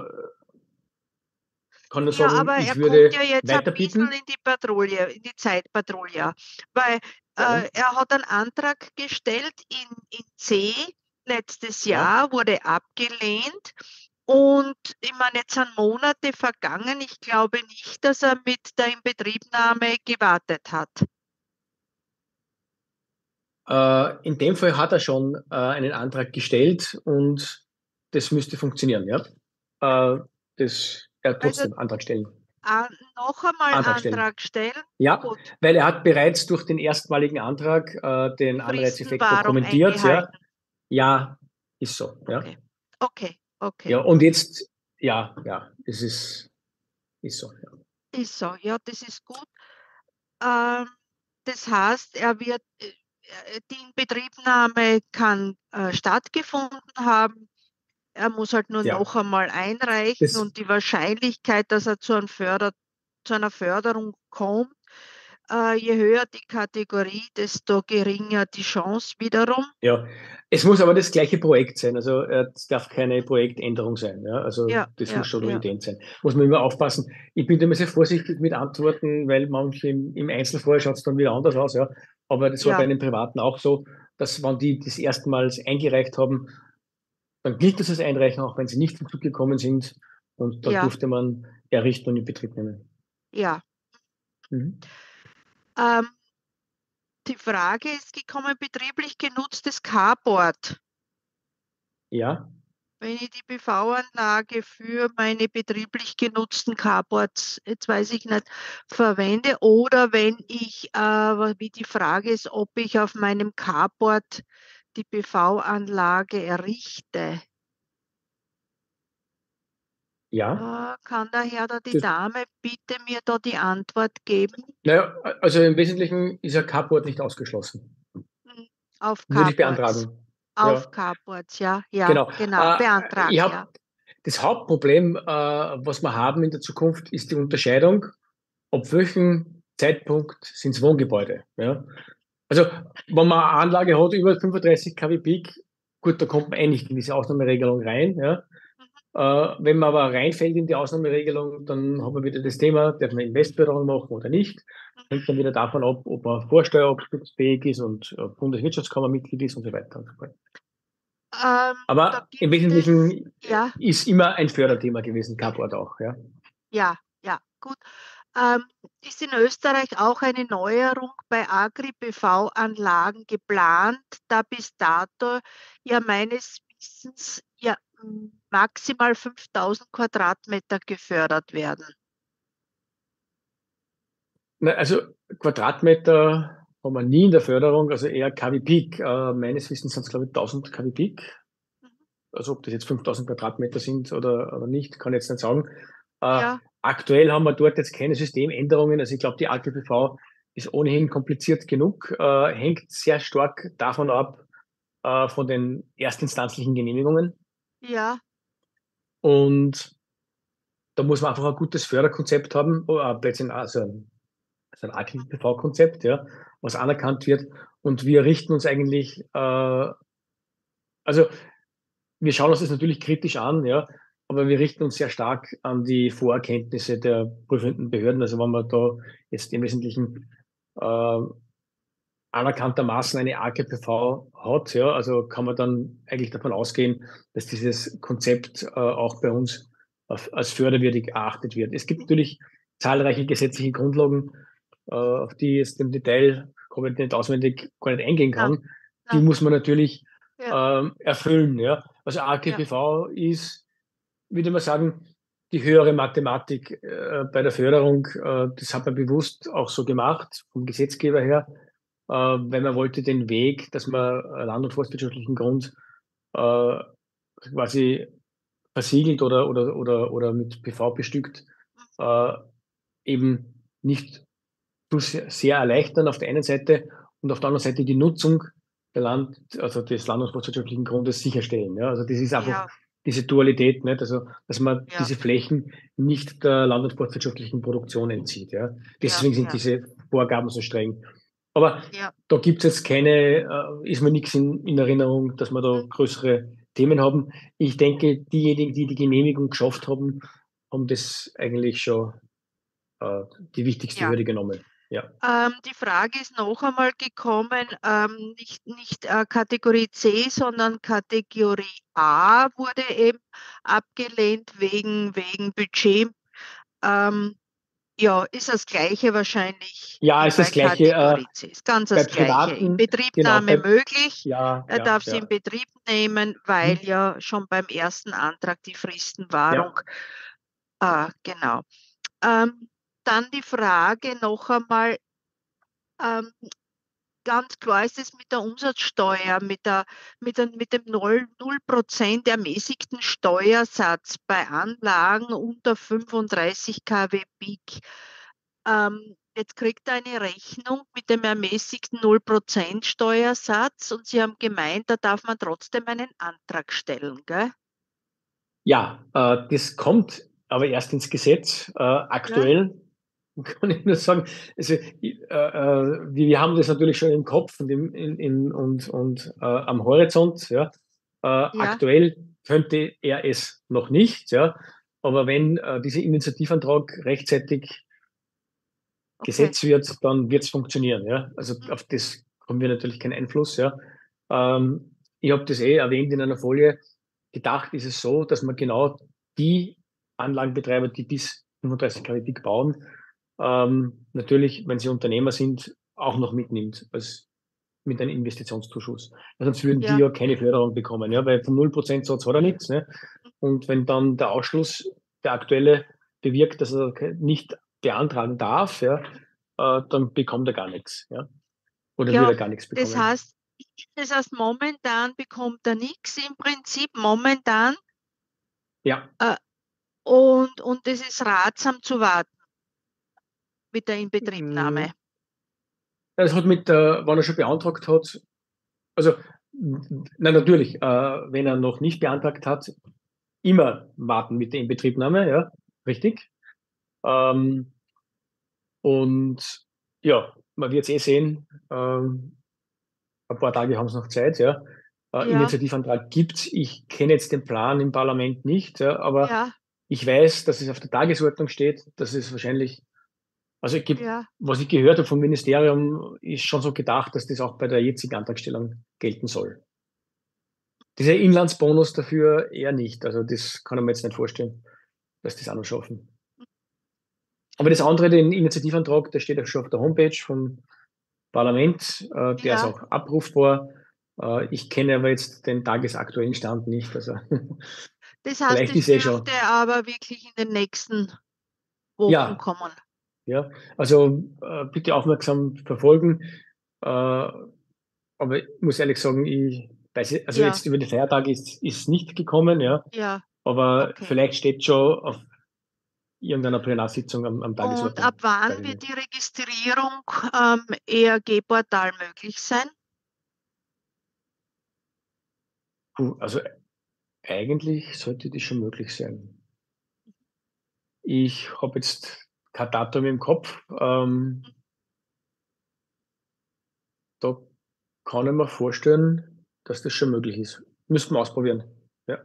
kann nur Ja, sagen, aber er ich kommt würde ja jetzt ein bisschen weiterbieten. in die Patrouille, in die Zeitpatrouille, weil Ja, äh, er hat einen Antrag gestellt in, in C letztes ja. Jahr, wurde abgelehnt. Und ich meine, jetzt sind Monate vergangen. Ich glaube nicht, dass er mit der Inbetriebnahme gewartet hat. Äh, in dem Fall hat er schon äh, einen Antrag gestellt und das müsste funktionieren, ja. Äh, das, er Also trotzdem Antrag stellen. äh, noch einmal Antrag stellen. Antrag stellen. Ja, Gut, weil er hat bereits durch den erstmaligen Antrag äh, den Anreizeffekt Fristenwahrung dokumentiert, ja. eingehalten. Ja, ist so, ja. Okay, okay, Ja, okay. und jetzt, ja, ja, es ist, ist so, ja. Ist so, ja, das ist gut. Ähm, das heißt, er wird, äh, äh, die Inbetriebnahme kann äh, stattgefunden haben. Er muss halt nur Ja, noch einmal einreichen das, und die Wahrscheinlichkeit, dass er zu, einem Förder, zu einer Förderung kommt, äh, je höher die Kategorie, desto geringer die Chance wiederum. ja, es muss aber das gleiche Projekt sein. Also äh, es darf keine Projektänderung sein. Ja? Also Ja, das ja, muss schon nur ja, ident sein. Muss man immer aufpassen. Ich bin immer sehr vorsichtig mit Antworten, weil manche im, im Einzelfall schaut es dann wieder anders aus. Ja? Aber das war bei ja, einem Privaten auch so, dass wenn die das erstmals eingereicht haben, dann gilt das als Einreichen, auch wenn sie nicht zum Zug gekommen sind. Und dann ja, durfte man errichten und in Betrieb nehmen. ja. Mhm. Ähm, die Frage ist gekommen, betrieblich genutztes Carport. Ja, Wenn ich die P V-Anlage für meine betrieblich genutzten Carports, jetzt weiß ich nicht, verwende oder wenn ich, äh, wie die Frage ist, ob ich auf meinem Carport die P V-Anlage errichte. ja. Äh, kann daher da die Das, Dame bitte mir da die Antwort geben? naja, also im Wesentlichen ist ein Carport nicht ausgeschlossen. Hm, Auf Würde ich Carports. beantragen. Auf Ja, Carports, ja, ja, genau. genau. Äh, ich Beantragt, ja. habe das Hauptproblem, äh, was wir haben in der Zukunft, ist die Unterscheidung, ab welchem Zeitpunkt sind es Wohngebäude. Ja? Also, wenn man eine Anlage hat über fünfunddreißig kW Peak, gut, da kommt man eh nicht in diese Ausnahmeregelung rein. Ja? Äh, wenn man aber reinfällt in die Ausnahmeregelung, dann haben wir wieder das Thema, darf man Investmentförderung machen oder nicht. Hängt dann wieder davon ab, ob man vorsteuerabzugsfähig ist und äh, Bundeswirtschaftskammer Mitglied ist und so weiter und so fort. Ähm, da Aber im gibt es, Wesentlichen ja, ist immer ein Förderthema gewesen, Carport auch. Ja. ja, ja, gut. Ähm, ist in Österreich auch eine Neuerung bei Agri-P V-Anlagen geplant, da bis dato ja meines Wissens ja m, maximal fünftausend Quadratmeter gefördert werden? Na, also Quadratmeter haben wir nie in der Förderung, also eher kW Peak. Äh, meines Wissens sind es, glaube ich, tausend kW Peak. Mhm. Also ob das jetzt fünftausend Quadratmeter sind oder, oder nicht, kann ich jetzt nicht sagen. Äh, Ja, aktuell haben wir dort jetzt keine Systemänderungen. Also ich glaube, die A G P V ist ohnehin kompliziert genug, äh, hängt sehr stark davon ab, äh, von den erstinstanzlichen Genehmigungen. ja, Und da muss man einfach ein gutes Förderkonzept haben, oder plötzlich also ein, also ein A G P V-Konzept, ja, was anerkannt wird. Und wir richten uns eigentlich, äh, also wir schauen uns das natürlich kritisch an, ja, aber wir richten uns sehr stark an die Vorerkenntnisse der prüfenden Behörden. Also wenn man da jetzt im Wesentlichen äh, anerkanntermaßen eine A G P V hat, ja, also kann man dann eigentlich davon ausgehen, dass dieses Konzept äh, auch bei uns auf, als förderwürdig erachtet wird. Es gibt natürlich zahlreiche gesetzliche Grundlagen, äh, auf die jetzt im Detail, kann ich nicht auswendig, gar nicht eingehen na, kann. Die na, muss man natürlich ja, ähm, erfüllen. Ja. Also ja, A G P V ist, würde man sagen, die höhere Mathematik äh, bei der Förderung. Äh, das hat man bewusst auch so gemacht, vom Gesetzgeber her, äh, weil man wollte den Weg, dass man land- und forstwirtschaftlichen Grund äh, quasi versiegelt oder, oder, oder, oder mit P V bestückt, äh, eben nicht zu sehr, sehr erleichtern auf der einen Seite und auf der anderen Seite die Nutzung der Land, also des land- und forstwirtschaftlichen Grundes sicherstellen. Ja? Also das ist einfach ja, diese Dualität, nicht? Also dass man ja, diese Flächen nicht der land- und forstwirtschaftlichen Produktion entzieht. Ja? ja, Deswegen sind ja, diese Vorgaben so streng. Aber ja. da gibt es jetzt keine, äh, ist mir nichts in, in Erinnerung, dass wir da Mhm. größere Themen haben. Ich denke, diejenigen, die die Genehmigung geschafft haben, haben das eigentlich schon äh, die wichtigste Ja. Hürde genommen. Ja. Ähm, die Frage ist noch einmal gekommen, ähm, nicht, nicht äh, Kategorie C, sondern Kategorie A wurde eben abgelehnt wegen, wegen Budget. Ähm, ja, ist das Gleiche wahrscheinlich Ja, wie ist bei das Gleiche äh, Kategorie C. Ist ganz bei das Gleiche. privaten, genau, Inbetriebnahme bei, möglich. ja, Er ja, darf sie in ja. Betrieb nehmen, weil Hm, ja schon beim ersten Antrag die Fristenwahrung, ja, äh, genau. Ähm, dann die Frage noch einmal, ähm, ganz klar ist es mit der Umsatzsteuer, mit der, mit der, mit dem null Prozent ermäßigten Steuersatz bei Anlagen unter fünfunddreißig kW Peak. Ähm, jetzt kriegt er eine Rechnung mit dem ermäßigten null Prozent Steuersatz und Sie haben gemeint, da darf man trotzdem einen Antrag stellen, gell? ja, äh, das kommt aber erst ins Gesetz. Äh, Ja, aktuell kann ich nur sagen, also, äh, äh, wir, wir haben das natürlich schon im Kopf und, im, in, in, und, und äh, am Horizont. Ja. Äh, ja, aktuell könnte er es noch nicht, ja. Aber wenn äh, dieser Initiativantrag rechtzeitig okay. Gesetz wird, dann wird es funktionieren. Ja? Also Hm, auf das haben wir natürlich keinen Einfluss. Ja? Ähm, ich habe das eh erwähnt in einer Folie. Gedacht ist es so, dass man genau die Anlagenbetreiber, die bis fünfunddreißig kW Peak bauen, ähm, natürlich, wenn sie Unternehmer sind, auch noch mitnimmt als mit einem Investitionszuschuss. Weil sonst würden die Ja, ja keine Förderung bekommen, ja, weil vom null Prozent Satz hat er nichts. Ne? Und wenn dann der Ausschluss, der aktuelle, bewirkt, dass er nicht beantragen darf, ja, äh, dann bekommt er gar nichts. Ja? Oder würde ja, er gar nichts das bekommen. heißt, das heißt, momentan bekommt er nichts im Prinzip, momentan, Ja. äh, und, und es ist ratsam zu warten mit der Mm, Inbetriebnahme. Das hat mit, äh, wenn er schon beantragt hat, also, na natürlich, äh, wenn er noch nicht beantragt hat, immer warten mit der Inbetriebnahme, ja, richtig. Ähm, und ja, man wird es eh sehen, ähm, ein paar Tage haben sie noch Zeit, ja. Äh, Ja, Initiativantrag gibt's. Ich kenne jetzt den Plan im Parlament nicht, ja, aber ja, ich weiß, dass es auf der Tagesordnung steht, dass es wahrscheinlich, also ich geb, ja. was ich gehört habe vom Ministerium, ist schon so gedacht, dass das auch bei der jetzigen Antragstellung gelten soll. Dieser Inlandsbonus dafür eher nicht. Also das kann ich mir jetzt nicht vorstellen, dass das auch noch schaffen. Aber das andere, den Initiativantrag, der steht ja schon auf der Homepage vom Parlament. Äh, der ist Ja, auch abrufbar. Äh, ich kenne aber jetzt den tagesaktuellen Stand nicht. Also das heißt, vielleicht es ist eh dürfte schon. aber wirklich in den nächsten Wochen Ja, kommen. ja. Also äh, bitte aufmerksam verfolgen. Äh, aber ich muss ehrlich sagen, ich weiß, also Ja, jetzt über die Feiertage ist ist nicht gekommen, ja. ja, Aber okay. vielleicht steht schon auf irgendeiner Plenarsitzung am, am Und ab Tagesordnung. wann Weiß ich wird nicht. die Registrierung ähm, E R G-Portal möglich sein? Puh, also eigentlich sollte das schon möglich sein. Ich habe jetzt kein Datum im Kopf. Ähm, da kann ich mir vorstellen, dass das schon möglich ist. Müssten wir ausprobieren. Ja,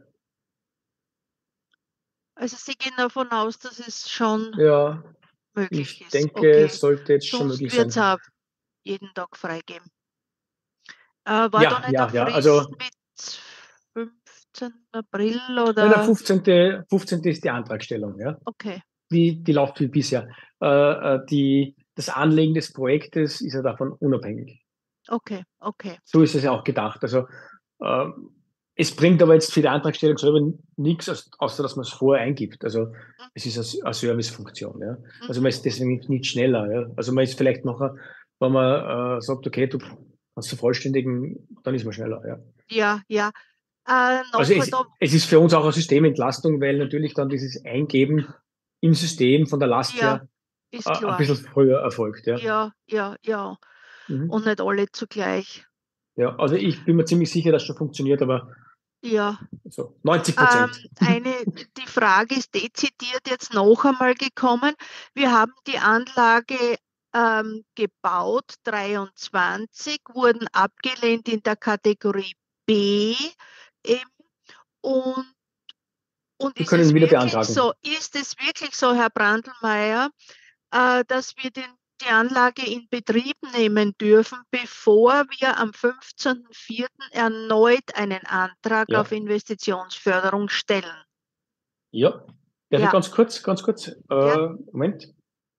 Also Sie gehen davon aus, dass es schon ja, möglich ich ist. denke, es Okay. sollte jetzt schon Sonst möglich wird es sein. auch jeden Tag freigeben. Äh, war da Ja, nicht eine ja, ja. Frist Also, mit fünfzehnten April nein, der oder? fünfzehnte. fünfzehnte ist die Antragstellung, ja. Okay, Die, die läuft wie bisher. Äh, äh, die, das Anlegen des Projektes ist ja davon unabhängig. okay, okay. So ist es ja auch gedacht. Also ähm, es bringt aber jetzt für die Antragstellung selber nichts, außer dass man es vorher eingibt. Also es ist eine, eine Servicefunktion. Ja. Also Mhm. man ist deswegen nicht schneller. Ja. Also man ist vielleicht nachher, wenn man äh, sagt, okay, du kannst vervollständigen, dann ist man schneller. Ja. Ja, ja. Äh, Also nachher es, da, es ist für uns auch eine Systementlastung, weil natürlich dann dieses Eingeben im System von der Last ja, her äh, ist ein klar. bisschen früher erfolgt. Ja. Ja, ja, ja. Und Mhm. nicht alle zugleich. Ja, also ich bin mir ziemlich sicher, dass es schon funktioniert, aber Ja. so neunzig Ähm, Prozent. eine, die Frage ist dezidiert jetzt noch einmal gekommen. Wir haben die Anlage ähm, gebaut, dreiundzwanzig, wurden abgelehnt in der Kategorie B eben. Und, und Wir ist können es wieder wirklich beantragen. so, ist es wirklich so, Herr Brandlmeier, äh, dass wir den, die Anlage in Betrieb nehmen dürfen, bevor wir am fünfzehnten vierten erneut einen Antrag auf Ja, Investitionsförderung stellen? ja. Darf ich Ja, ganz kurz, ganz kurz, ja, äh, Moment.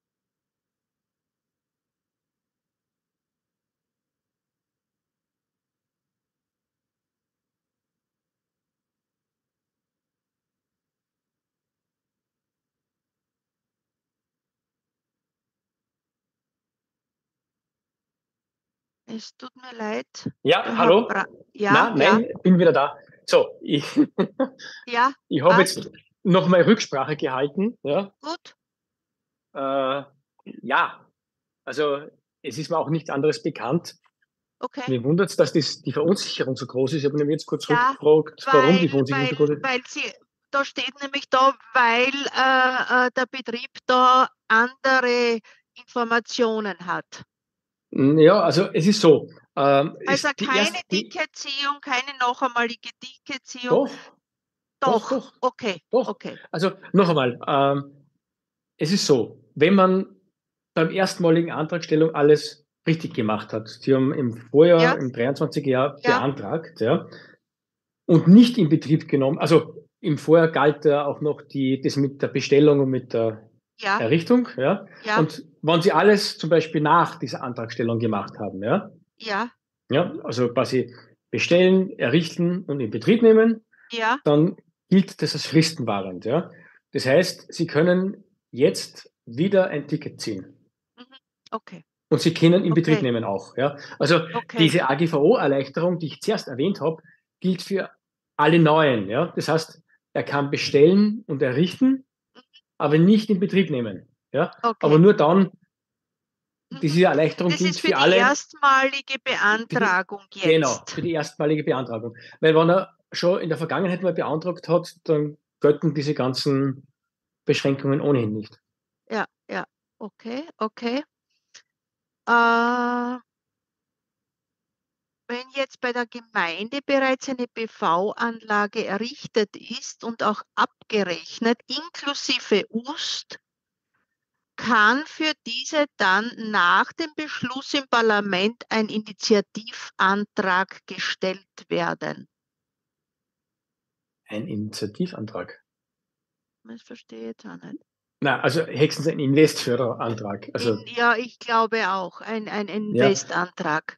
es tut mir leid. Ja, Der Herr hallo? Bra ja, Na, ja, nein, bin wieder da. So, ich, ja, ich habe passt. jetzt noch mal Rücksprache gehalten. Ja, Gut, äh, ja, also es ist mir auch nichts anderes bekannt. okay. Mir wundert es, dass das, die Verunsicherung so groß ist. Ich habe nämlich jetzt kurz Ja, rückgefragt, warum weil, die Verunsicherung weil, so groß ist. weil sie, da steht nämlich da, weil äh, äh, der Betrieb da andere Informationen hat. Hm, ja, also es ist so. Ähm, Also ist die keine erste, die, Dickerziehung, keine noch einmalige Dickerziehung. doch, doch, Doch, doch, okay, doch. okay. Also noch einmal, ähm, es ist so, wenn man beim erstmaligen Antragstellung alles richtig gemacht hat, Sie haben im Vorjahr, Ja, im dreiundzwanziger Jahr ja, beantragt, ja, und nicht in Betrieb genommen, also im Vorjahr galt ja auch noch die, das mit der Bestellung und mit der Ja, Errichtung, ja. ja, Und wenn Sie alles zum Beispiel nach dieser Antragstellung gemacht haben, ja, ja, ja, also quasi bestellen, errichten und in Betrieb nehmen, ja. dann gilt das als fristenwahrend, ja. Das heißt, Sie können jetzt wieder ein Ticket ziehen. Mhm. Okay, Und Sie können in Betrieb okay, nehmen auch, ja. Also okay. diese A G V O-Erleichterung, die ich zuerst erwähnt habe, gilt für alle Neuen, ja. Das heißt, er kann bestellen und errichten, aber nicht in Betrieb nehmen, ja. Aber Okay. nur dann, Mhm. diese Erleichterung Das ist gilt für für die alle, erstmalige für die, Beantragung genau, jetzt. für die erstmalige Beantragung. Weil wenn er schon in der Vergangenheit mal beantragt hat, dann gelten diese ganzen Beschränkungen ohnehin nicht. Ja, ja. Okay, okay. Äh, wenn jetzt bei der Gemeinde bereits eine P V-Anlage errichtet ist und auch abgerechnet, inklusive U S T, kann für diese dann nach dem Beschluss im Parlament ein Initiativantrag gestellt werden. Ein Initiativantrag. Das verstehe ich jetzt auch nicht. Na, also höchstens ein Investförderantrag. In, Also, ja, ich glaube auch, ein, ein ja. Investantrag.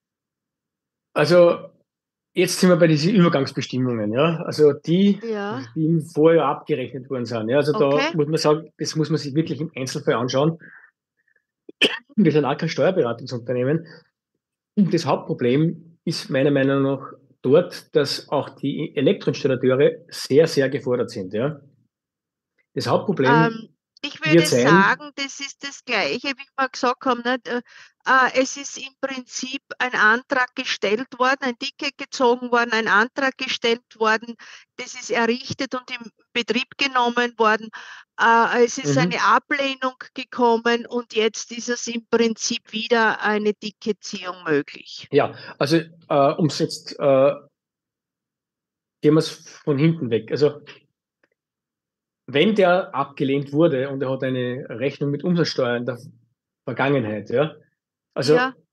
Also, jetzt sind wir bei diesen Übergangsbestimmungen, ja. Also die, Ja, die im Vorjahr abgerechnet worden sind. Ja. Also da okay. muss man sagen, das muss man sich wirklich im Einzelfall anschauen. Wir sind auch kein Steuerberatungsunternehmen. Und das Hauptproblem ist meiner Meinung nach dort, dass auch die Elektroinstallateure sehr, sehr gefordert sind. Ja. Das Ähm, Hauptproblem ich wird würde sein, sagen, das ist das Gleiche, wie wir gesagt haben. Nicht? Äh, äh, es ist im Prinzip ein Antrag gestellt worden, ein Ticket gezogen worden, ein Antrag gestellt worden, das ist errichtet und in Betrieb genommen worden. Äh, es ist eine mhm, Ablehnung gekommen und jetzt ist es im Prinzip wieder eine Ticketziehung möglich. ja, also äh, um es jetzt, äh, gehen wir es von hinten weg. Also wenn der abgelehnt wurde und er hat eine Rechnung mit Umsatzsteuer in der Vergangenheit, ja, also Ja,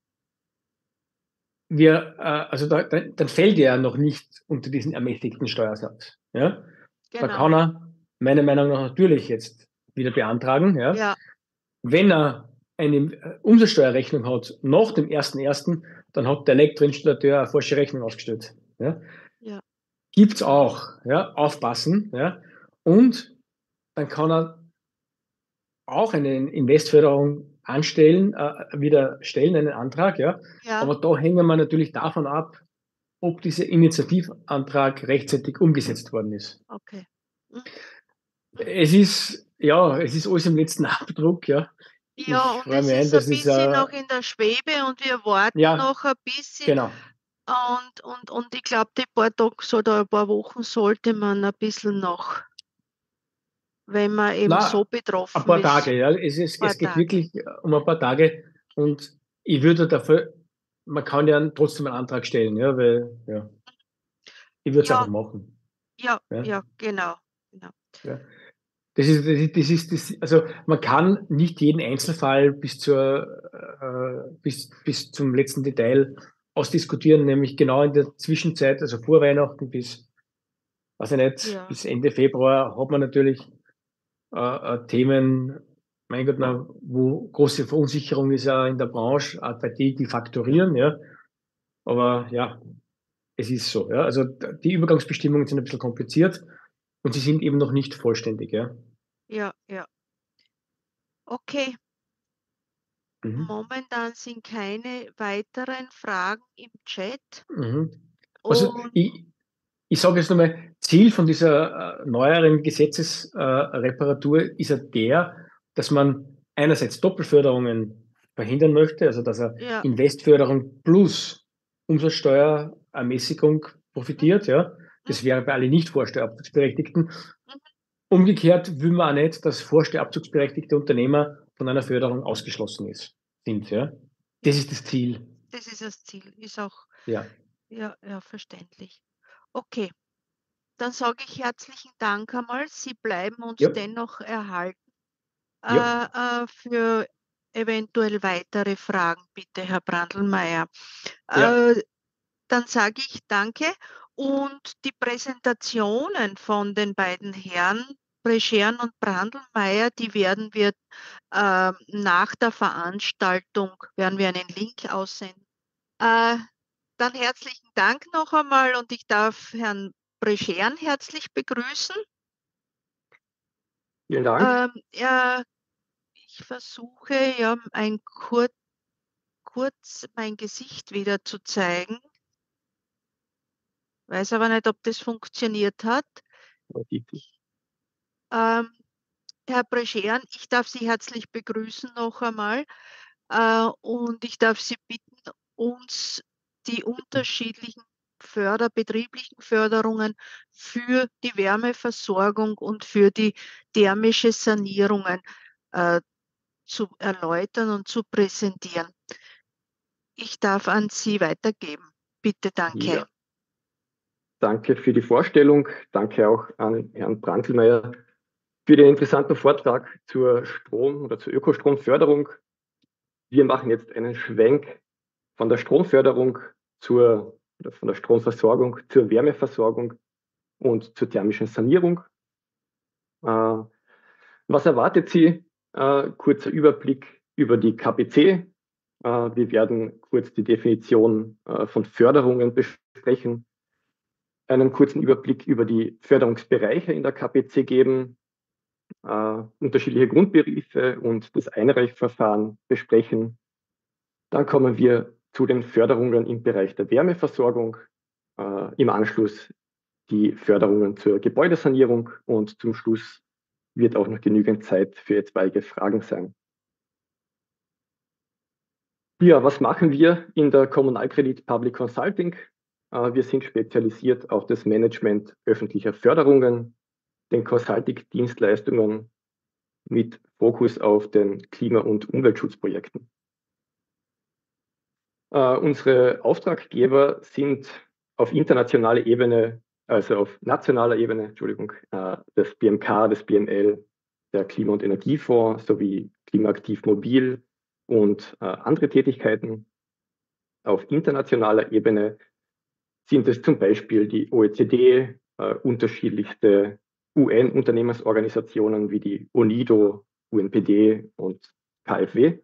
wir, äh, also da, da, dann fällt er noch nicht unter diesen ermächtigten Steuersatz. Ja? Da genau. kann er meiner Meinung nach natürlich jetzt wieder beantragen. Ja? Ja, Wenn er eine äh, Umsatzsteuerrechnung hat nach dem ersten ersten, dann hat der Elektroinstallateur eine falsche Rechnung ausgestellt. Ja? ja. Gibt es auch. Ja? Aufpassen. Ja? Und dann kann er auch eine Investförderung anstellen, äh, wieder stellen, einen Antrag, ja. Ja, Aber da hängen wir natürlich davon ab, ob dieser Initiativantrag rechtzeitig umgesetzt worden ist. okay. Mhm. Es ist, ja, es ist alles im letzten Abdruck, ja. Ja, Ich und freue es mich ein, ist ein dass es, bisschen äh, noch in der Schwebe und wir warten ja, noch ein bisschen. genau. Und, und, und ich glaube, die paar Tage oder ein paar Wochen sollte man ein bisschen noch, wenn man eben so Na, ein betroffen paar ist, Tage, ja. Es ist, ein paar es geht Tage. wirklich um ein paar Tage und ich würde dafür, man kann ja trotzdem einen Antrag stellen, ja, weil, ja, ich würde es einfach Ja, machen. ja, Ja, ja, genau, genau. ja. Das ist, das ist, das ist, das, also man kann nicht jeden Einzelfall bis zur, äh, bis, bis zum letzten Detail ausdiskutieren, nämlich genau in der Zwischenzeit, also vor Weihnachten bis, weiß ich nicht, Ja, bis Ende Februar hat man natürlich äh, äh, Themen, mein Gott, na, wo große Verunsicherung ist ja in der Branche, auch bei die, die faktorieren, ja. Aber ja, es ist so, ja. Also die Übergangsbestimmungen sind ein bisschen kompliziert und sie sind eben noch nicht vollständig, ja. ja, ja. Okay, Mhm. momentan sind keine weiteren Fragen im Chat. Mhm. Also Und ich, ich sage jetzt nochmal, Ziel von dieser äh, neueren Gesetzesreparatur äh, Reparatur ist ja der, dass man einerseits Doppelförderungen verhindern möchte, also dass er ja, Investförderung plus Umsatzsteuerermäßigung mhm, profitiert, ja. mhm, Das wäre bei allen nicht Vorsteuerabzugsberechtigten. mhm, Umgekehrt will man auch nicht, dass vorsteuerabzugsberechtigte Unternehmer von einer Förderung ausgeschlossen ist, sind, ja. Das ja, ist das Ziel, das ist das Ziel, ist auch, ja. ja, ja, verständlich. Okay. Dann sage ich herzlichen Dank einmal. Sie bleiben uns Ja, dennoch erhalten ja, äh, äh, für eventuell weitere Fragen, bitte, Herr Brandlmeier. ja. Äh, dann sage ich danke und die Präsentationen von den beiden Herren Breschern und Brandlmeier, die werden wir äh, nach der Veranstaltung, werden wir einen Link aussenden. Äh, dann herzlichen Dank noch einmal und ich darf Herrn Breschern herzlich begrüßen. Vielen Dank. Ähm, ja, ich versuche ja ein kurz, kurz mein Gesicht wieder zu zeigen. Weiß aber nicht, ob das funktioniert hat. Ähm, Herr Breschern, ich darf Sie herzlich begrüßen noch einmal äh, und ich darf Sie bitten, uns die unterschiedlichen Förder, betrieblichen Förderungen für die Wärmeversorgung und für die thermische Sanierungen äh, zu erläutern und zu präsentieren. Ich darf an Sie weitergeben. Bitte, danke. Ja. Danke für die Vorstellung. Danke auch an Herrn Brandlmeier für den interessanten Vortrag zur Strom- oder zur Ökostromförderung. Wir machen jetzt einen Schwenk von der Stromförderung zur, oder von der Stromversorgung zur Wärmeversorgung und zur thermischen Sanierung. Äh, was erwartet Sie? Äh, kurzer Überblick über die K P C. Äh, wir werden kurz die Definition äh, von Förderungen besprechen, einen kurzen Überblick über die Förderungsbereiche in der K P C geben, äh, unterschiedliche Grundberufe und das Einreichverfahren besprechen. Dann kommen wir zu den Förderungen im Bereich der Wärmeversorgung, äh, im Anschluss die Förderungen zur Gebäudesanierung und zum Schluss wird auch noch genügend Zeit für etwaige Fragen sein. Ja, was machen wir in der Kommunalkredit Public Consulting? Äh, wir sind spezialisiert auf das Management öffentlicher Förderungen, den Consulting-Dienstleistungen mit Fokus auf den Klima- und Umweltschutzprojekten. Uh, unsere Auftraggeber sind auf internationaler Ebene, also auf nationaler Ebene, Entschuldigung, uh, das B M K, das B M L, der Klima- und Energiefonds sowie Klimaaktiv Mobil und uh, andere Tätigkeiten. Auf internationaler Ebene sind es zum Beispiel die O E C D, uh, unterschiedlichste U N-Unternehmensorganisationen wie die UNIDO, U N P D und K f W.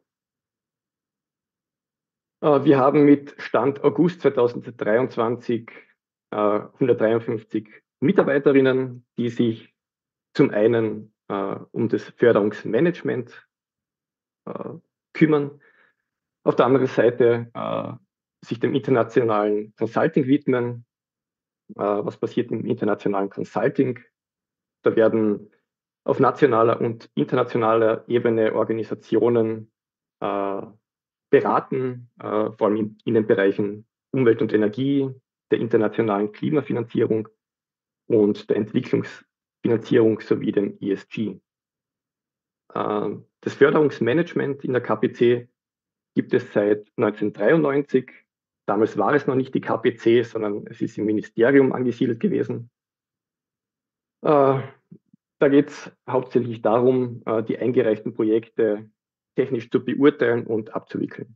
Wir haben mit Stand August zweitausenddreiundzwanzig äh, hundertdreiundfünfzig Mitarbeiterinnen, die sich zum einen äh, um das Förderungsmanagement äh, kümmern, auf der anderen Seite äh, sich dem internationalen Consulting widmen. Äh, was passiert im internationalen Consulting? Da werden auf nationaler und internationaler Ebene Organisationen äh, beraten, äh, vor allem in, in den Bereichen Umwelt und Energie, der internationalen Klimafinanzierung und der Entwicklungsfinanzierung sowie dem E S G. Äh, das Förderungsmanagement in der K P C gibt es seit neunzehnhundertdreiundneunzig. Damals war es noch nicht die K P C, sondern es ist im Ministerium angesiedelt gewesen. Äh, da geht es hauptsächlich darum, äh, die eingereichten Projekte technisch zu beurteilen und abzuwickeln.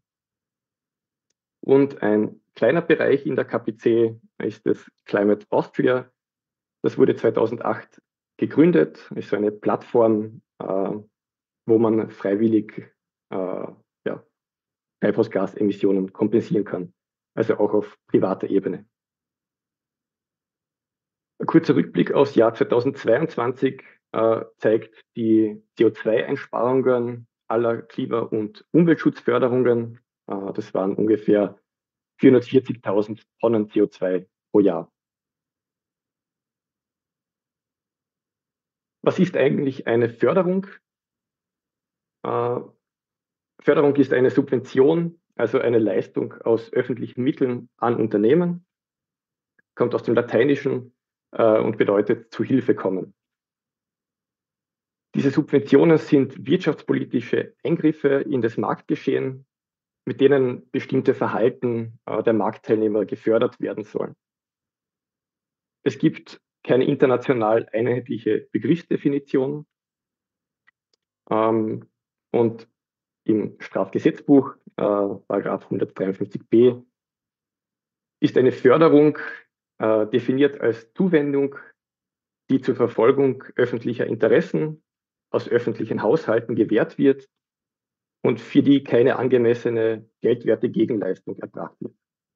Und ein kleiner Bereich in der K P C ist das Climate Austria. Das wurde zweitausendacht gegründet, ist so eine Plattform, äh, wo man freiwillig äh, ja, Treibhausgasemissionen kompensieren kann, also auch auf privater Ebene. Ein kurzer Rückblick aufs Jahr zweitausendzweiundzwanzig äh, zeigt die C O zwei Einsparungen aller Klima- und Umweltschutzförderungen. Äh, das waren ungefähr vierhundertvierzigtausend Tonnen C O zwei pro Jahr. Was ist eigentlich eine Förderung? Äh, Förderung ist eine Subvention, also eine Leistung aus öffentlichen Mitteln an Unternehmen, kommt aus dem Lateinischen äh, und bedeutet zu Hilfe kommen. Diese Subventionen sind wirtschaftspolitische Eingriffe in das Marktgeschehen, mit denen bestimmte Verhalten äh, der Marktteilnehmer gefördert werden sollen. Es gibt keine international einheitliche Begriffsdefinition ähm, und im Strafgesetzbuch, äh, Paragraph hundertdreiundfünfzig b, ist eine Förderung äh, definiert als Zuwendung, die zur Verfolgung öffentlicher Interessen aus öffentlichen Haushalten gewährt wird und für die keine angemessene geldwerte Gegenleistung erbracht wird.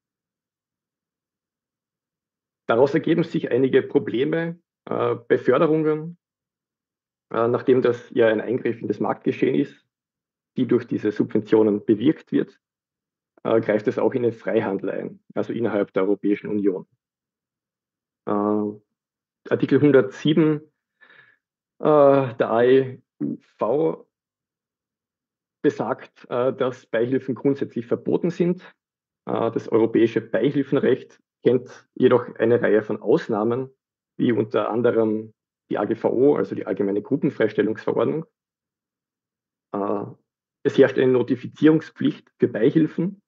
Daraus ergeben sich einige Probleme äh, bei Förderungen, äh, nachdem das ja ein Eingriff in das Marktgeschehen ist, die durch diese Subventionen bewirkt wird, äh, greift es auch in den Freihandel ein, also innerhalb der Europäischen Union. Äh, Artikel hundertsieben äh, der A E U V besagt, äh, dass Beihilfen grundsätzlich verboten sind. Äh, das europäische Beihilfenrecht kennt jedoch eine Reihe von Ausnahmen, wie unter anderem die A G V O, also die Allgemeine Gruppenfreistellungsverordnung. Äh, es herrscht eine Notifizierungspflicht für Beihilfen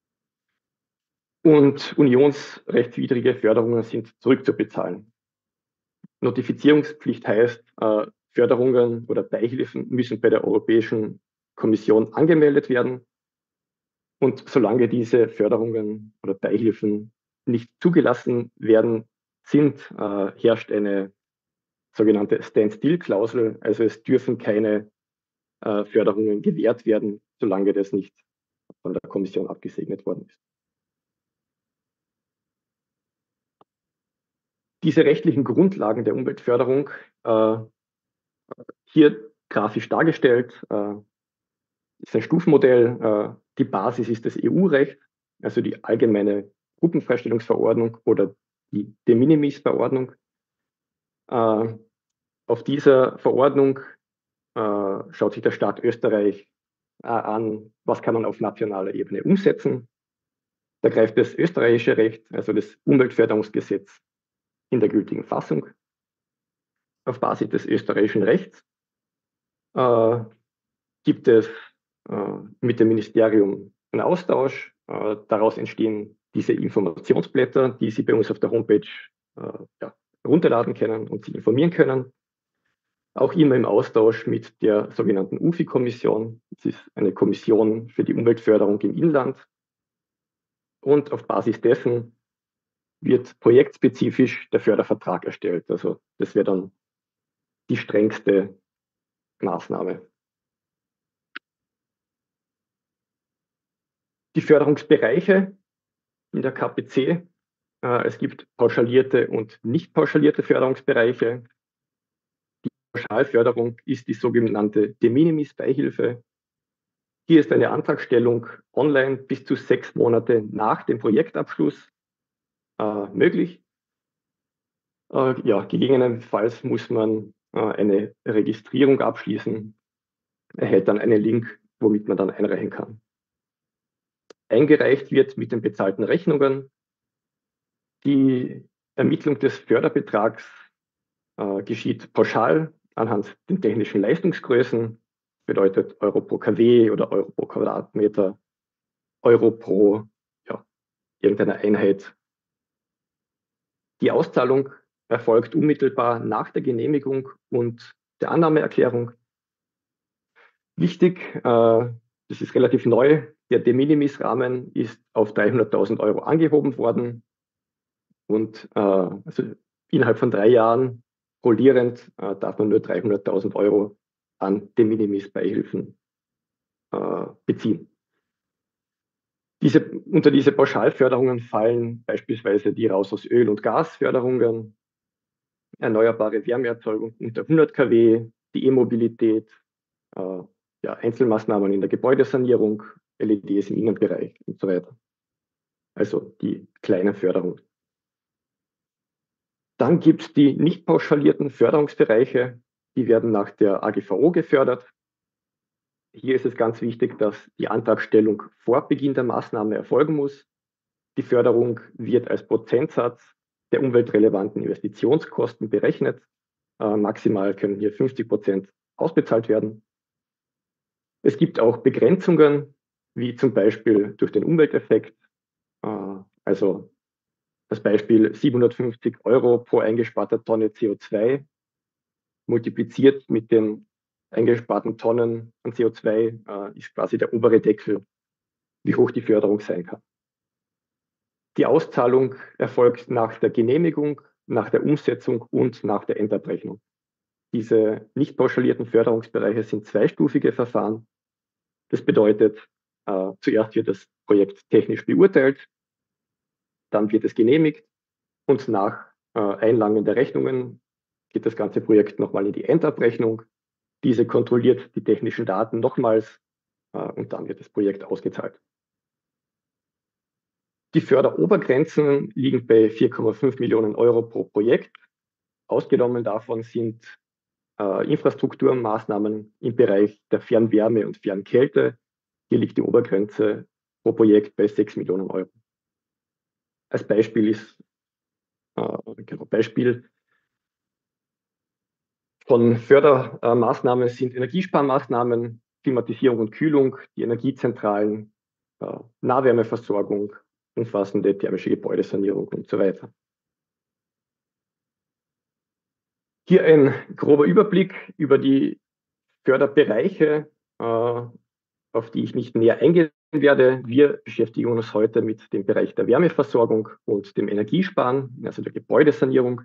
und unionsrechtswidrige Förderungen sind zurückzubezahlen. Notifizierungspflicht heißt, äh, Förderungen oder Beihilfen müssen bei der Europäischen Kommission angemeldet werden. Und solange diese Förderungen oder Beihilfen nicht zugelassen werden, sind, äh, herrscht eine sogenannte Stand-still-Klausel. Also es dürfen keine äh, Förderungen gewährt werden, solange das nicht von der Kommission abgesegnet worden ist. Diese rechtlichen Grundlagen der Umweltförderung, äh, hier grafisch dargestellt, äh, ist ein Stufenmodell. Äh, die Basis ist das E U-Recht, also die allgemeine Gruppenfreistellungsverordnung oder die De Minimis-Verordnung. Äh, auf dieser Verordnung äh, schaut sich der Staat Österreich äh, an, was kann man auf nationaler Ebene umsetzen. Da greift das österreichische Recht, also das Umweltförderungsgesetz, in der gültigen Fassung. Auf Basis des österreichischen Rechts äh, gibt es äh, mit dem Ministerium einen Austausch. Äh, daraus entstehen diese Informationsblätter, die Sie bei uns auf der Homepage äh, ja, runterladen können und sich informieren können. Auch immer im Austausch mit der sogenannten U F I-Kommission. Das ist eine Kommission für die Umweltförderung im Inland. Und auf Basis dessen wird projektspezifisch der Fördervertrag erstellt. Also das wäre dann die strengste Maßnahme. Die Förderungsbereiche in der K P C. Äh, es gibt pauschalierte und nicht pauschalierte Förderungsbereiche. Die Pauschalförderung ist die sogenannte De Minimis-Beihilfe. Hier ist eine Antragstellung online bis zu sechs Monate nach dem Projektabschluss äh, möglich. Äh, ja, gegebenenfalls muss man äh, eine Registrierung abschließen, erhält dann einen Link, womit man dann einreichen kann. Eingereicht wird mit den bezahlten Rechnungen. Die Ermittlung des Förderbetrags äh, geschieht pauschal anhand den technischen Leistungsgrößen, bedeutet Euro pro K W oder Euro pro Quadratmeter, Euro pro ja, irgendeine Einheit. Die Auszahlung erfolgt unmittelbar nach der Genehmigung und der Annahmeerklärung. Wichtig, äh, das ist relativ neu, der De Minimis-Rahmen ist auf dreihunderttausend Euro angehoben worden und äh, also innerhalb von drei Jahren rollierend äh, darf man nur dreihunderttausend Euro an De Minimis-Beihilfen äh, beziehen. Diese, unter diese Pauschalförderungen fallen beispielsweise die Raus aus Öl- und Gasförderungen, erneuerbare Wärmeerzeugung unter hundert Kilowatt, die E-Mobilität, äh, ja, Einzelmaßnahmen in der Gebäudesanierung, L E Ds im Innenbereich und so weiter. Also die kleinen Förderungen. Dann gibt es die nicht pauschalierten Förderungsbereiche, die werden nach der A G V O gefördert. Hier ist es ganz wichtig, dass die Antragstellung vor Beginn der Maßnahme erfolgen muss. Die Förderung wird als Prozentsatz der umweltrelevanten Investitionskosten berechnet. Äh, maximal können hier fünfzig Prozent ausbezahlt werden. Es gibt auch Begrenzungen, wie zum Beispiel durch den Umwelteffekt. Äh, also das Beispiel siebenhundertfünfzig Euro pro eingesparter Tonne C O zwei multipliziert mit den eingesparten Tonnen an C O zwei äh, ist quasi der obere Deckel, wie hoch die Förderung sein kann. Die Auszahlung erfolgt nach der Genehmigung nach der Umsetzung und nach der Endabrechnung. Diese nicht pauschalierten Förderungsbereiche sind zweistufige Verfahren. Das bedeutet, äh, zuerst wird das Projekt technisch beurteilt, dann wird es genehmigt und nach äh, Einlangen der Rechnungen geht das ganze Projekt nochmal in die Endabrechnung. Diese kontrolliert die technischen Daten nochmals äh, und dann wird das Projekt ausgezahlt. Die Förderobergrenzen liegen bei vier Komma fünf Millionen Euro pro Projekt. Ausgenommen davon sind äh, Infrastrukturmaßnahmen im Bereich der Fernwärme und Fernkälte. Hier liegt die Obergrenze pro Projekt bei sechs Millionen Euro. Als Beispiel ist äh, genau, Beispiel von Fördermaßnahmen sind Energiesparmaßnahmen, Klimatisierung und Kühlung, die Energiezentralen, äh, Nahwärmeversorgung, umfassende thermische Gebäudesanierung und so weiter. Hier ein grober Überblick über die Förderbereiche, äh, auf die ich nicht näher eingehen werde. Wir beschäftigen uns heute mit dem Bereich der Wärmeversorgung und dem Energiesparen, also der Gebäudesanierung.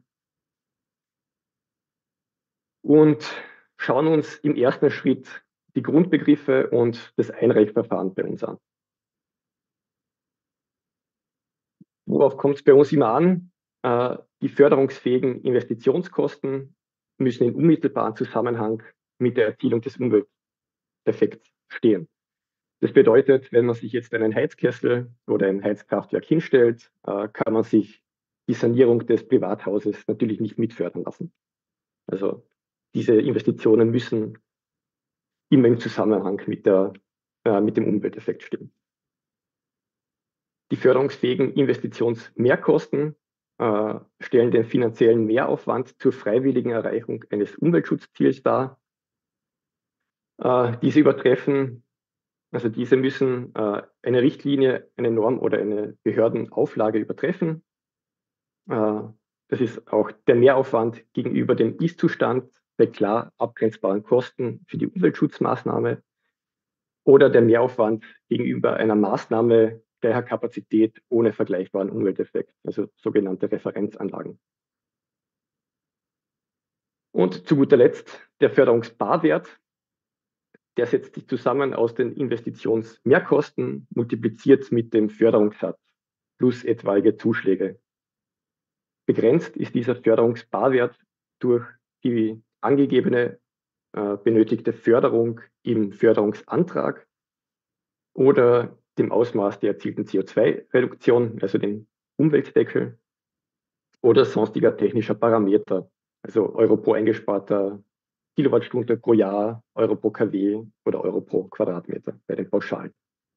Und schauen uns im ersten Schritt die Grundbegriffe und das Einreichverfahren bei uns an. Worauf kommt es bei uns immer an? Äh, die förderungsfähigen Investitionskosten müssen in unmittelbaren Zusammenhang mit der Erzielung des Umwelteffekts stehen. Das bedeutet, wenn man sich jetzt einen Heizkessel oder ein Heizkraftwerk hinstellt, äh, kann man sich die Sanierung des Privathauses natürlich nicht mitfördern lassen. Also diese Investitionen müssen immer im Zusammenhang mit, der, äh, mit dem Umwelteffekt stehen. Die förderungsfähigen Investitionsmehrkosten äh, stellen den finanziellen Mehraufwand zur freiwilligen Erreichung eines Umweltschutzziels dar. Äh, diese übertreffen, also diese müssen äh, eine Richtlinie, eine Norm oder eine Behördenauflage übertreffen. Äh, das ist auch der Mehraufwand gegenüber dem Ist-Zustand bei klar abgrenzbaren Kosten für die Umweltschutzmaßnahme oder der Mehraufwand gegenüber einer Maßnahme gleicher Kapazität ohne vergleichbaren Umwelteffekt, also sogenannte Referenzanlagen. Und zu guter Letzt der Förderungsbarwert. Der setzt sich zusammen aus den Investitionsmehrkosten multipliziert mit dem Förderungssatz plus etwaige Zuschläge. Begrenzt ist dieser Förderungsbarwert durch die angegebene äh, benötigte Förderung im Förderungsantrag oder dem Ausmaß der erzielten C O zwei Reduktion, also den Umweltdeckel, oder sonstiger technischer Parameter, also Euro pro eingesparter Kilowattstunde pro Jahr, Euro pro KW oder Euro pro Quadratmeter bei den Pauschalen.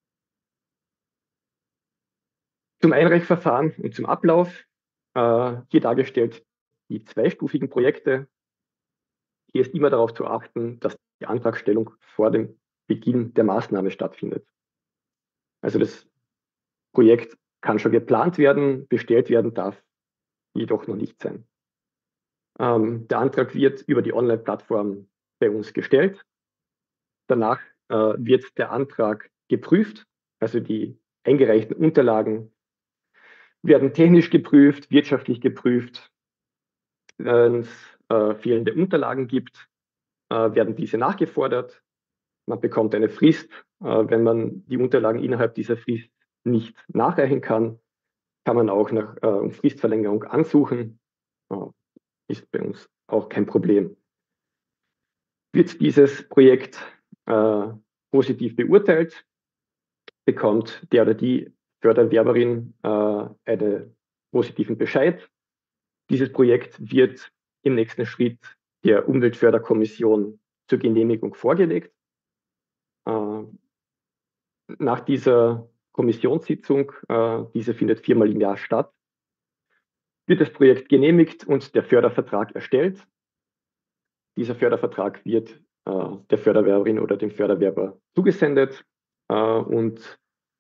Zum Einreichverfahren und zum Ablauf, äh, hier dargestellt die zweistufigen Projekte. Hier ist immer darauf zu achten, dass die Antragstellung vor dem Beginn der Maßnahme stattfindet. Also das Projekt kann schon geplant werden, bestellt werden darf jedoch noch nicht sein. Ähm, der Antrag wird über die Online-Plattform bei uns gestellt. Danach äh, wird der Antrag geprüft, also die eingereichten Unterlagen werden technisch geprüft, wirtschaftlich geprüft. Wenn es äh, fehlende Unterlagen gibt, äh, werden diese nachgefordert. Man bekommt eine Frist. Äh, wenn man die Unterlagen innerhalb dieser Frist nicht nachreichen kann, kann man auch nach äh, um Fristverlängerung ansuchen. Äh, ist bei uns auch kein Problem. Wird dieses Projekt äh, positiv beurteilt, bekommt der oder die Förderwerberin äh, einen positiven Bescheid. Dieses Projekt wird im nächsten Schritt der Umweltförderkommission zur Genehmigung vorgelegt. Äh, nach dieser Kommissionssitzung, äh, diese findet viermal im Jahr statt, wird das Projekt genehmigt und der Fördervertrag erstellt. Dieser Fördervertrag wird äh, der Förderwerberin oder dem Förderwerber zugesendet äh, und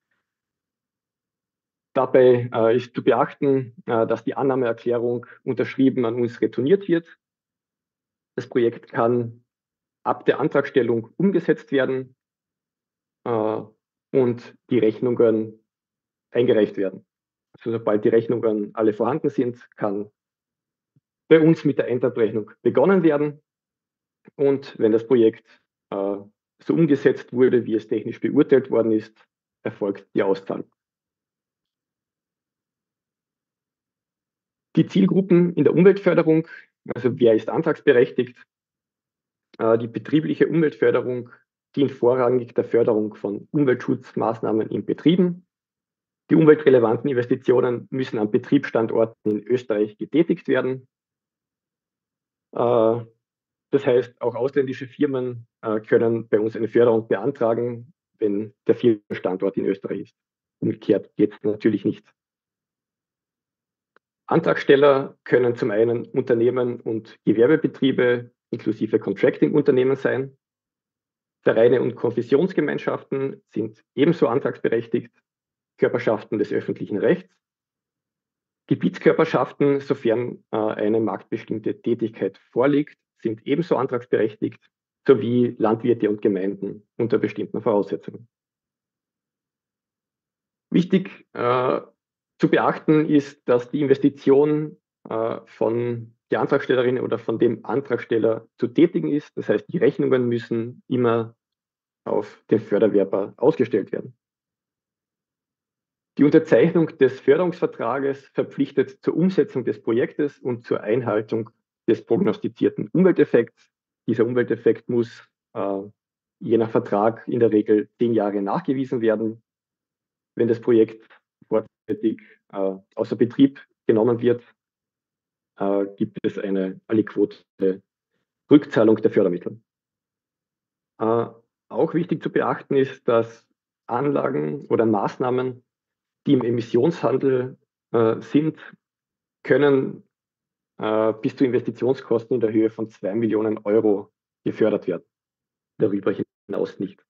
dabei äh, ist zu beachten, äh, dass die Annahmeerklärung unterschrieben an uns retourniert wird. Das Projekt kann ab der Antragstellung umgesetzt werden äh, und die Rechnungen eingereicht werden. Also sobald die Rechnungen alle vorhanden sind, kann bei uns mit der Endabrechnung begonnen werden. Und wenn das Projekt äh, so umgesetzt wurde, wie es technisch beurteilt worden ist, erfolgt die Auszahlung. Die Zielgruppen in der Umweltförderung, also wer ist antragsberechtigt? Äh, die betriebliche Umweltförderung dient vorrangig der Förderung von Umweltschutzmaßnahmen in Betrieben. Die umweltrelevanten Investitionen müssen an Betriebsstandorten in Österreich getätigt werden. Äh, das heißt, auch ausländische Firmen äh, können bei uns eine Förderung beantragen, wenn der Firmenstandort in Österreich ist. Umgekehrt geht es natürlich nicht. Antragsteller können zum einen Unternehmen und Gewerbebetriebe inklusive Contracting-Unternehmen sein. Vereine und Konfessionsgemeinschaften sind ebenso antragsberechtigt, Körperschaften des öffentlichen Rechts. Gebietskörperschaften, sofern äh, eine marktbestimmte Tätigkeit vorliegt, sind ebenso antragsberechtigt, sowie Landwirte und Gemeinden unter bestimmten Voraussetzungen. Wichtig äh, zu beachten ist, dass die Investition äh, von der Antragstellerin oder von dem Antragsteller zu tätigen ist. Das heißt, die Rechnungen müssen immer auf den Förderwerber ausgestellt werden. Die Unterzeichnung des Förderungsvertrages verpflichtet zur Umsetzung des Projektes und zur Einhaltung des prognostizierten Umwelteffekts. Dieser Umwelteffekt muss äh, je nach Vertrag in der Regel zehn Jahre nachgewiesen werden. Wenn das Projekt vorzeitig äh, außer Betrieb genommen wird, äh, gibt es eine aliquote Rückzahlung der Fördermittel. Äh, auch wichtig zu beachten ist, dass Anlagen oder Maßnahmen, die im Emissionshandel äh, sind, können äh, bis zu Investitionskosten in der Höhe von zwei Millionen Euro gefördert werden. Darüber hinaus nicht.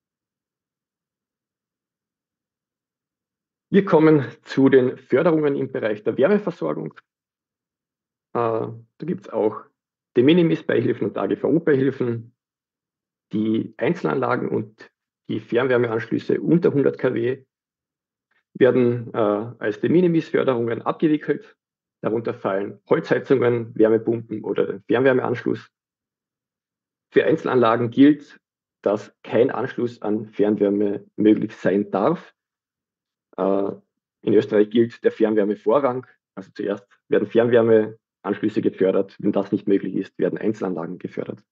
Wir kommen zu den Förderungen im Bereich der Wärmeversorgung. Äh, da gibt es auch De Minimis-Beihilfen und A G V O-Beihilfen. Die Einzelanlagen und die Fernwärmeanschlüsse unter hundert Kilowatt werden äh, als De Minimis-Förderungen abgewickelt. Darunter fallen Holzheizungen, Wärmepumpen oder den Fernwärmeanschluss. Für Einzelanlagen gilt, dass kein Anschluss an Fernwärme möglich sein darf. Äh, in Österreich gilt der Fernwärmevorrang. Also zuerst werden Fernwärmeanschlüsse gefördert. Wenn das nicht möglich ist, werden Einzelanlagen gefördert.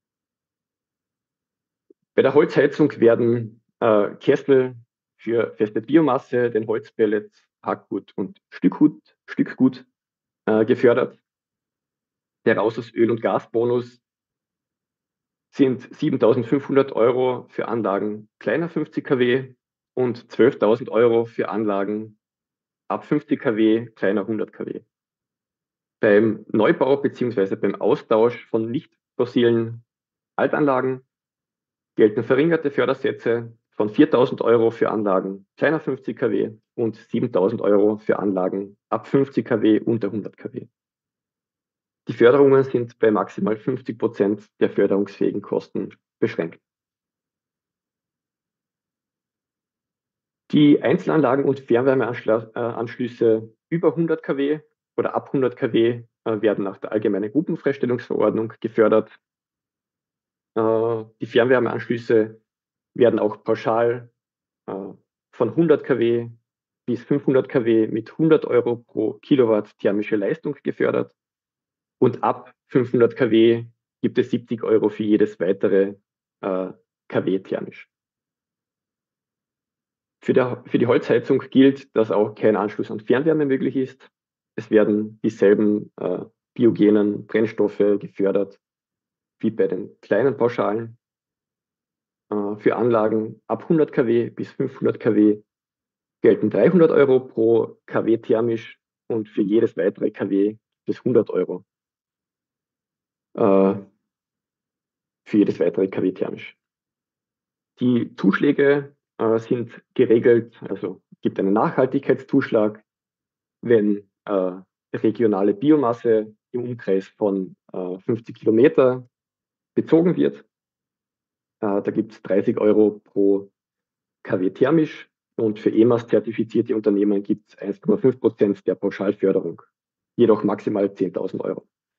Bei der Holzheizung werden äh, Kessel für feste Biomasse, den Holzpellet, Hackgut und Stückgut, Stückgut äh, gefördert. Der Raus- aus Öl- und Gasbonus sind siebentausendfünfhundert Euro für Anlagen kleiner fünfzig Kilowatt und zwölftausend Euro für Anlagen ab fünfzig Kilowatt, kleiner hundert Kilowatt. Beim Neubau bzw. beim Austausch von nicht fossilen Altanlagen gelten verringerte Fördersätze von viertausend Euro für Anlagen kleiner fünfzig Kilowatt und siebentausend Euro für Anlagen ab fünfzig Kilowatt unter hundert Kilowatt. Die Förderungen sind bei maximal fünfzig Prozent der förderungsfähigen Kosten beschränkt. Die Einzelanlagen und Fernwärmeanschlüsse über hundert Kilowatt oder ab hundert Kilowatt werden nach der Allgemeinen Gruppenfreistellungsverordnung gefördert. Die Fernwärmeanschlüsse werden auch pauschal von hundert Kilowatt bis fünfhundert Kilowatt mit hundert Euro pro Kilowatt thermische Leistung gefördert. Und ab fünfhundert Kilowatt gibt es siebzig Euro für jedes weitere äh, Kilowatt thermisch. Für, der, für die Holzheizung gilt, dass auch kein Anschluss an Fernwärme möglich ist. Es werden dieselben äh, biogenen Brennstoffe gefördert wie bei den kleinen Pauschalen. Äh, für Anlagen ab hundert Kilowatt bis fünfhundert Kilowatt gelten dreihundert Euro pro Kilowatt thermisch und für jedes weitere Kilowatt bis hundert Euro. Äh, für jedes weitere Kilowatt thermisch. Die Zuschläge äh, sind geregelt, also gibt einen Nachhaltigkeitszuschlag, wenn äh, regionale Biomasse im Umkreis von äh, fünfzig Kilometer bezogen wird. Äh, da gibt es dreißig Euro pro Kilowatt thermisch und für E M A S-zertifizierte Unternehmen gibt es eins Komma fünf Prozent der Pauschalförderung, jedoch maximal zehntausend Euro.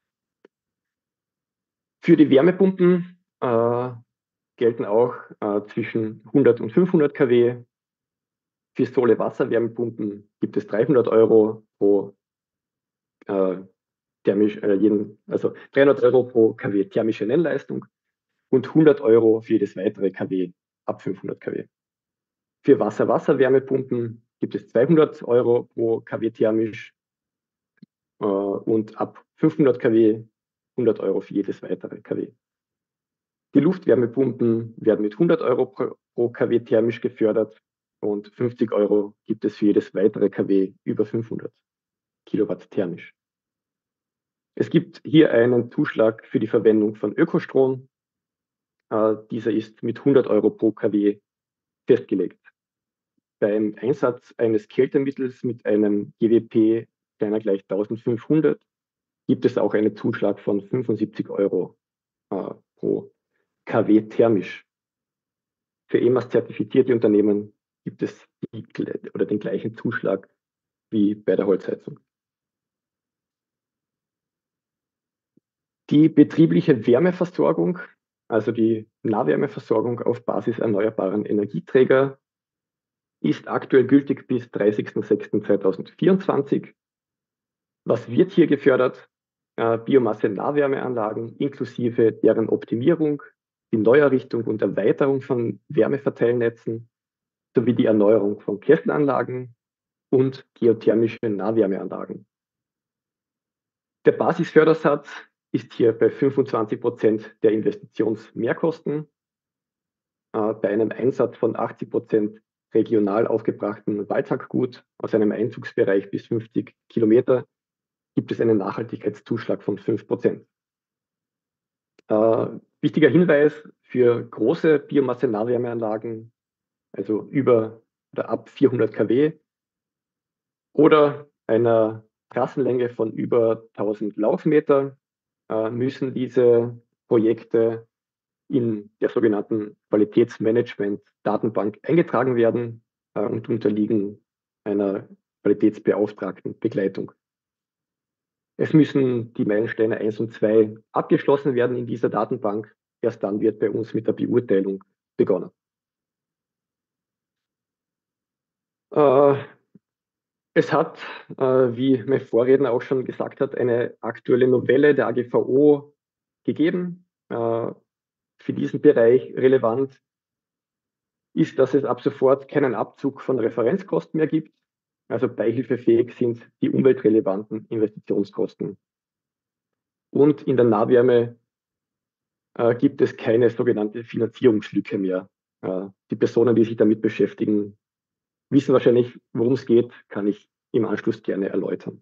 Für die Wärmepumpen äh, gelten auch äh, zwischen hundert und fünfhundert Kilowatt. Für Sohle-Wasser-Wärmepumpen gibt es dreihundert Euro pro äh, thermisch, äh, jeden, also dreihundert Euro pro Kilowatt thermische Nennleistung und hundert Euro für jedes weitere Kilowatt ab fünfhundert Kilowatt. Für Wasser-Wasser-Wärmepumpen gibt es zweihundert Euro pro Kilowatt thermisch äh, und ab fünfhundert Kilowatt hundert Euro für jedes weitere Kilowatt. Die Luftwärmepumpen werden mit hundert Euro pro, pro Kilowatt thermisch gefördert und fünfzig Euro gibt es für jedes weitere Kilowatt über fünfhundert Kilowatt thermisch. Es gibt hier einen Zuschlag für die Verwendung von Ökostrom. Äh, dieser ist mit hundert Euro pro Kilowatt festgelegt. Beim Einsatz eines Kältemittels mit einem G W P kleiner gleich eintausendfünfhundert gibt es auch einen Zuschlag von fünfundsiebzig Euro äh, pro Kilowatt thermisch. Für E M A S-zertifizierte Unternehmen gibt es die, oder den gleichen Zuschlag wie bei der Holzheizung. Die betriebliche Wärmeversorgung, also die Nahwärmeversorgung auf Basis erneuerbaren Energieträger, ist aktuell gültig bis dreißigsten sechsten zweitausendvierundzwanzig. Was wird hier gefördert? Äh, Biomasse-Nahwärmeanlagen inklusive deren Optimierung, die Neuerrichtung und Erweiterung von Wärmeverteilnetzen sowie die Erneuerung von Kesselanlagen und geothermische Nahwärmeanlagen. Der Basisfördersatz ist hier bei fünfundzwanzig Prozent der Investitionsmehrkosten. Äh, bei einem Einsatz von achtzig Prozent regional aufgebrachten Waldsackgut aus einem Einzugsbereich bis fünfzig Kilometer gibt es einen Nachhaltigkeitszuschlag von fünf Prozent. Äh, wichtiger Hinweis für große Biomasse-Nahwärmeanlagen, also über oder ab vierhundert Kilowatt oder einer Trassenlänge von über tausend Laufmeter, äh, müssen diese Projekte in der sogenannten Qualitätsmanagement-Datenbank eingetragen werden äh, und unterliegen einer qualitätsbeauftragten Begleitung. Es müssen die Meilensteine eins und zwei abgeschlossen werden in dieser Datenbank. Erst dann wird bei uns mit der Beurteilung begonnen. Äh, es hat, äh, wie mein Vorredner auch schon gesagt hat, eine aktuelle Novelle der A G V O gegeben. Äh, für diesen Bereich relevant ist, dass es ab sofort keinen Abzug von Referenzkosten mehr gibt. Also beihilfefähig sind die umweltrelevanten Investitionskosten. Und in der Nahwärme äh, gibt es keine sogenannte Finanzierungslücke mehr. Äh, die Personen, die sich damit beschäftigen, wissen wahrscheinlich, worum es geht, kann ich im Anschluss gerne erläutern.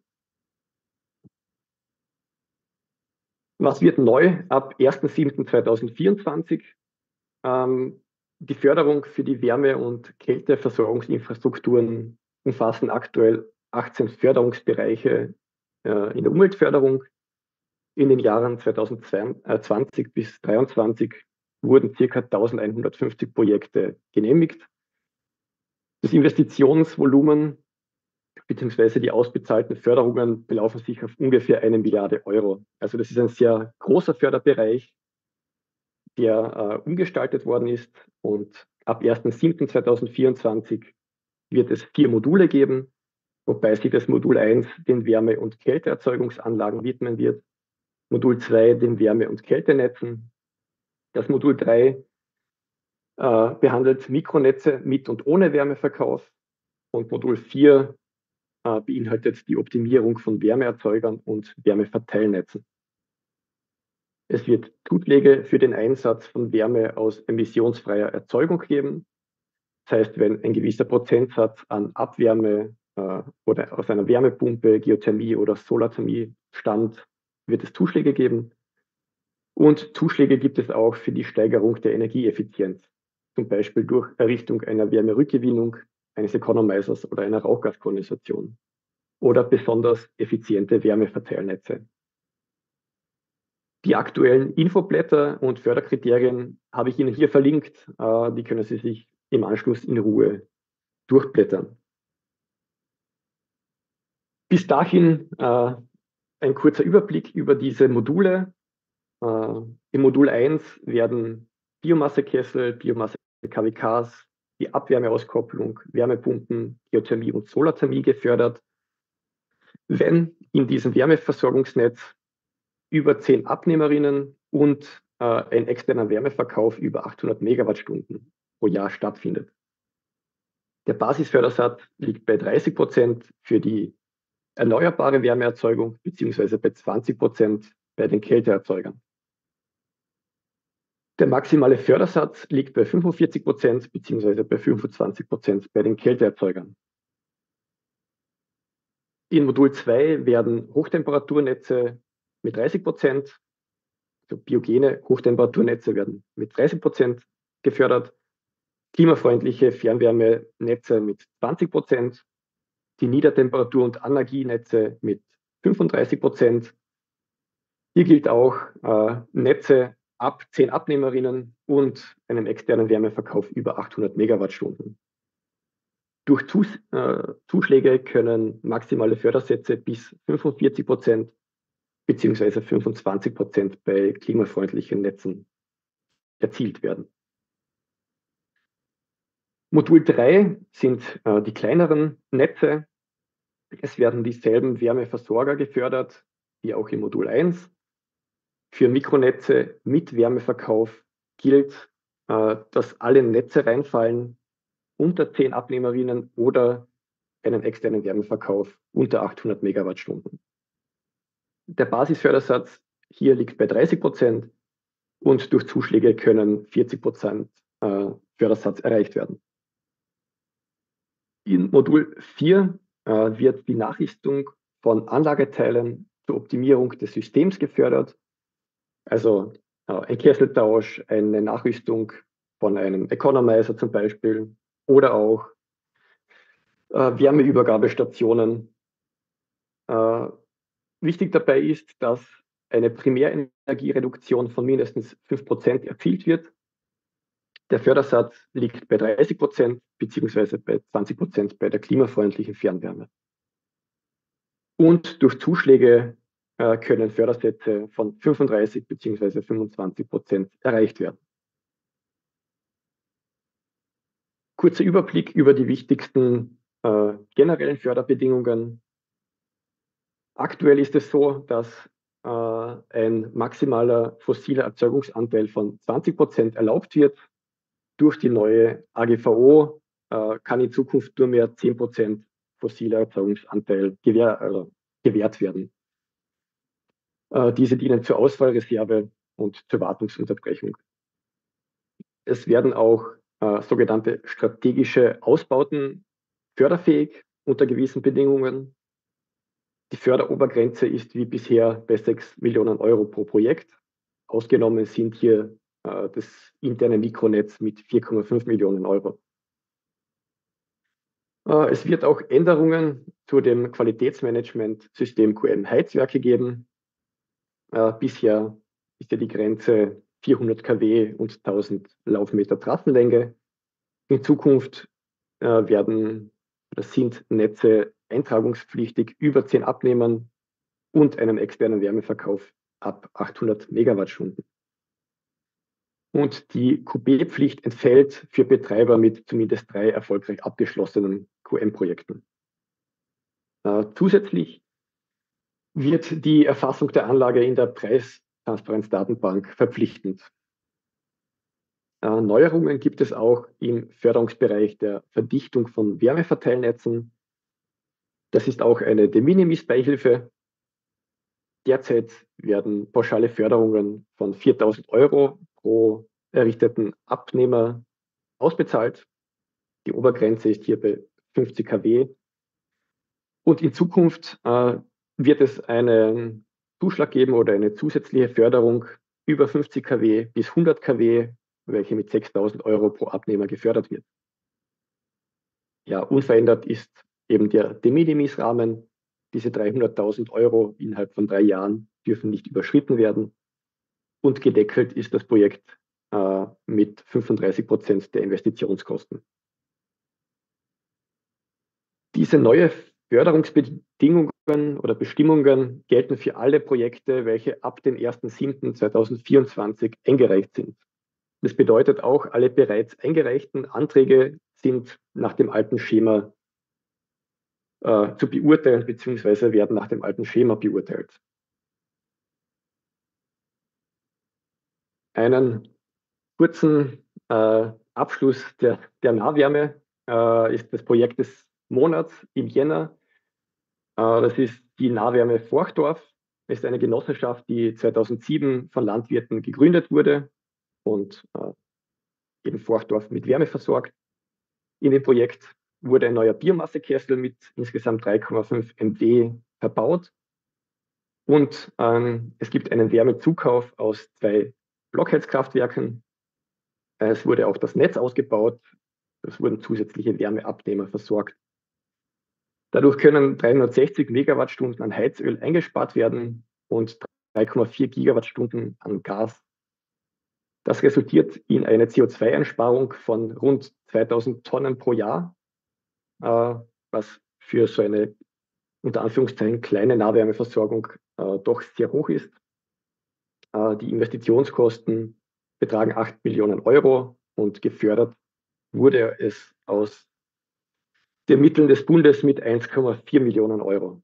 Was wird neu ab ersten siebten zweitausendvierundzwanzig? Ähm, die Förderung für die Wärme- und Kälteversorgungsinfrastrukturen umfassen aktuell achtzehn Förderungsbereiche äh, in der Umweltförderung. In den Jahren zweitausendzwanzig bis zweitausenddreiundzwanzig wurden ca. eintausendeinhundertfünfzig Projekte genehmigt. Das Investitionsvolumen bzw. die ausbezahlten Förderungen belaufen sich auf ungefähr eine Milliarde Euro. Also das ist ein sehr großer Förderbereich, der äh, umgestaltet worden ist. Und ab ersten siebten zweitausendvierundzwanzig wird es vier Module geben, wobei sich das Modul eins den Wärme- und Kälteerzeugungsanlagen widmen wird, Modul zwei den Wärme- und Kältenetzen, das Modul drei äh, behandelt Mikronetze mit und ohne Wärmeverkauf und Modul vier äh, beinhaltet die Optimierung von Wärmeerzeugern und Wärmeverteilnetzen. Es wird Zuschläge für den Einsatz von Wärme aus emissionsfreier Erzeugung geben. Das heißt, wenn ein gewisser Prozentsatz an Abwärme äh, oder aus einer Wärmepumpe, Geothermie oder Solarthermie stammt, wird es Zuschläge geben. Und Zuschläge gibt es auch für die Steigerung der Energieeffizienz, zum Beispiel durch Errichtung einer Wärmerückgewinnung, eines Economizers oder einer Rauchgaskondensation oder besonders effiziente Wärmeverteilnetze. Die aktuellen Infoblätter und Förderkriterien habe ich Ihnen hier verlinkt. Äh, die können Sie sich im Anschluss in Ruhe durchblättern. Bis dahin äh, ein kurzer Überblick über diese Module. Äh, Im Modul eins werden Biomassekessel, Biomasse-K W Ks, die Abwärmeauskopplung, Wärmepumpen, Geothermie und Solarthermie gefördert. Wenn in diesem Wärmeversorgungsnetz über zehn Abnehmerinnen und äh, ein externer Wärmeverkauf über achthundert Megawattstunden pro Jahr stattfindet. Der Basisfördersatz liegt bei dreißig Prozent für die erneuerbare Wärmeerzeugung beziehungsweise bei zwanzig Prozent bei den Kälteerzeugern. Der maximale Fördersatz liegt bei fünfundvierzig Prozent beziehungsweise bei fünfundzwanzig Prozent bei den Kälteerzeugern. In Modul zwei werden Hochtemperaturnetze mit dreißig Prozent, also biogene Hochtemperaturnetzze werden mit dreißig Prozent gefördert, klimafreundliche Fernwärmenetze mit zwanzig Prozent, die Niedertemperatur- und Energienetze mit fünfunddreißig Prozent. Hier gilt auch äh, Netze ab zehn Abnehmerinnen und einem externen Wärmeverkauf über achthundert Megawattstunden. Durch Zus äh, Zuschläge können maximale Fördersätze bis fünfundvierzig Prozent beziehungsweise fünfundzwanzig Prozent bei klimafreundlichen Netzen erzielt werden. Modul drei sind äh, die kleineren Netze. Es werden dieselben Wärmeversorger gefördert wie auch im Modul eins. Für Mikronetze mit Wärmeverkauf gilt, äh, dass alle Netze reinfallen unter zehn Abnehmerinnen oder einen externen Wärmeverkauf unter achthundert Megawattstunden. Der Basisfördersatz hier liegt bei dreißig Prozent und durch Zuschläge können vierzig Prozent äh, Fördersatz erreicht werden. In Modul vier äh, wird die Nachrüstung von Anlageteilen zur Optimierung des Systems gefördert. Also äh, ein Kesseltausch, eine Nachrüstung von einem Economizer zum Beispiel oder auch äh, Wärmeübergabestationen. Äh, wichtig dabei ist, dass eine Primärenergiereduktion von mindestens fünf Prozent erzielt wird. Der Fördersatz liegt bei dreißig Prozent beziehungsweise bei zwanzig Prozent bei der klimafreundlichen Fernwärme. Und durch Zuschläge äh, können Fördersätze von fünfunddreißig beziehungsweise fünfundzwanzig Prozent erreicht werden. Kurzer Überblick über die wichtigsten äh, generellen Förderbedingungen. Aktuell ist es so, dass äh, ein maximaler fossiler Erzeugungsanteil von zwanzig Prozent erlaubt wird. Durch die neue A G V O äh, kann in Zukunft nur mehr zehn Prozent fossiler Erzeugungsanteil gewähr, äh, gewährt werden. Äh, diese dienen zur Ausfallreserve und zur Wartungsunterbrechung. Es werden auch äh, sogenannte strategische Ausbauten förderfähig unter gewissen Bedingungen. Die Förderobergrenze ist wie bisher bei sechs Millionen Euro pro Projekt. Ausgenommen sind hier äh, das interne Mikronetz mit vier Komma fünf Millionen Euro. Äh, es wird auch Änderungen zu dem Qualitätsmanagementsystem Q M Heizwerke geben. Äh, bisher ist ja die Grenze vierhundert Kilowatt und tausend Laufmeter Trassenlänge. In Zukunft äh, werden oder sind Netze eintragungspflichtig über zehn Abnehmern und einem externen Wärmeverkauf ab achthundert Megawattstunden. Und die Q B-Pflicht entfällt für Betreiber mit zumindest drei erfolgreich abgeschlossenen Q M-Projekten. Äh, zusätzlich wird die Erfassung der Anlage in der Preistransparenzdatenbank verpflichtend. Äh, Neuerungen gibt es auch im Förderungsbereich der Verdichtung von Wärmeverteilnetzen. Das ist auch eine De Minimis-Beihilfe. Derzeit werden pauschale Förderungen von viertausend Euro pro errichteten Abnehmer ausbezahlt. Die Obergrenze ist hier bei fünfzig Kilowatt. Und in Zukunft äh, wird es einen Zuschlag geben oder eine zusätzliche Förderung über fünfzig Kilowatt bis hundert Kilowatt, welche mit sechstausend Euro pro Abnehmer gefördert wird. Ja, unverändert ist eben der De Minimis-Rahmen. Diese dreihunderttausend Euro innerhalb von drei Jahren dürfen nicht überschritten werden. Und gedeckelt ist das Projekt äh, mit fünfunddreißig Prozent der Investitionskosten. Diese neue Förderungsbedingung oder Bestimmungen gelten für alle Projekte, welche ab dem ersten siebten zweitausendvierundzwanzig eingereicht sind. Das bedeutet auch, alle bereits eingereichten Anträge sind nach dem alten Schema äh, zu beurteilen, beziehungsweise werden nach dem alten Schema beurteilt. Einen kurzen äh, Abschluss der, der Nahwärme äh, ist das Projekt des Monats im Jänner. Äh, das ist die Nahwärme Forchdorf. Das ist eine Genossenschaft, die zweitausendsieben von Landwirten gegründet wurde und äh, eben Forchdorf mit Wärme versorgt. In dem Projekt wurde ein neuer Biomassekessel mit insgesamt drei Komma fünf Megawatt verbaut. Und ähm, es gibt einen Wärmezukauf aus zwei Blockheizkraftwerken. Es wurde auch das Netz ausgebaut. Es wurden zusätzliche Wärmeabnehmer versorgt. Dadurch können dreihundertsechzig Megawattstunden an Heizöl eingespart werden und drei Komma vier Gigawattstunden an Gas. Das resultiert in eine C O zwei Einsparung von rund zweitausend Tonnen pro Jahr, äh, was für so eine unter Anführungszeichen kleine Nahwärmeversorgung äh, doch sehr hoch ist. Äh, die Investitionskosten betragen acht Millionen Euro und gefördert wurde es aus den Mitteln des Bundes mit eins Komma vier Millionen Euro.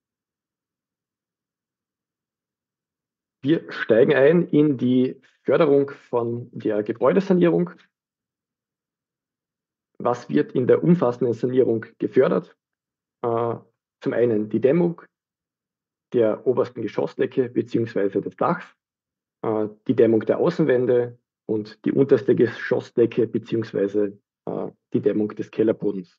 Wir steigen ein in die Förderung von der Gebäudesanierung. Was wird in der umfassenden Sanierung gefördert? Äh, zum einen die Dämmung der obersten Geschossdecke bzw. des Dachs, äh, die Dämmung der Außenwände und die unterste Geschossdecke bzw. Äh, die Dämmung des Kellerbodens.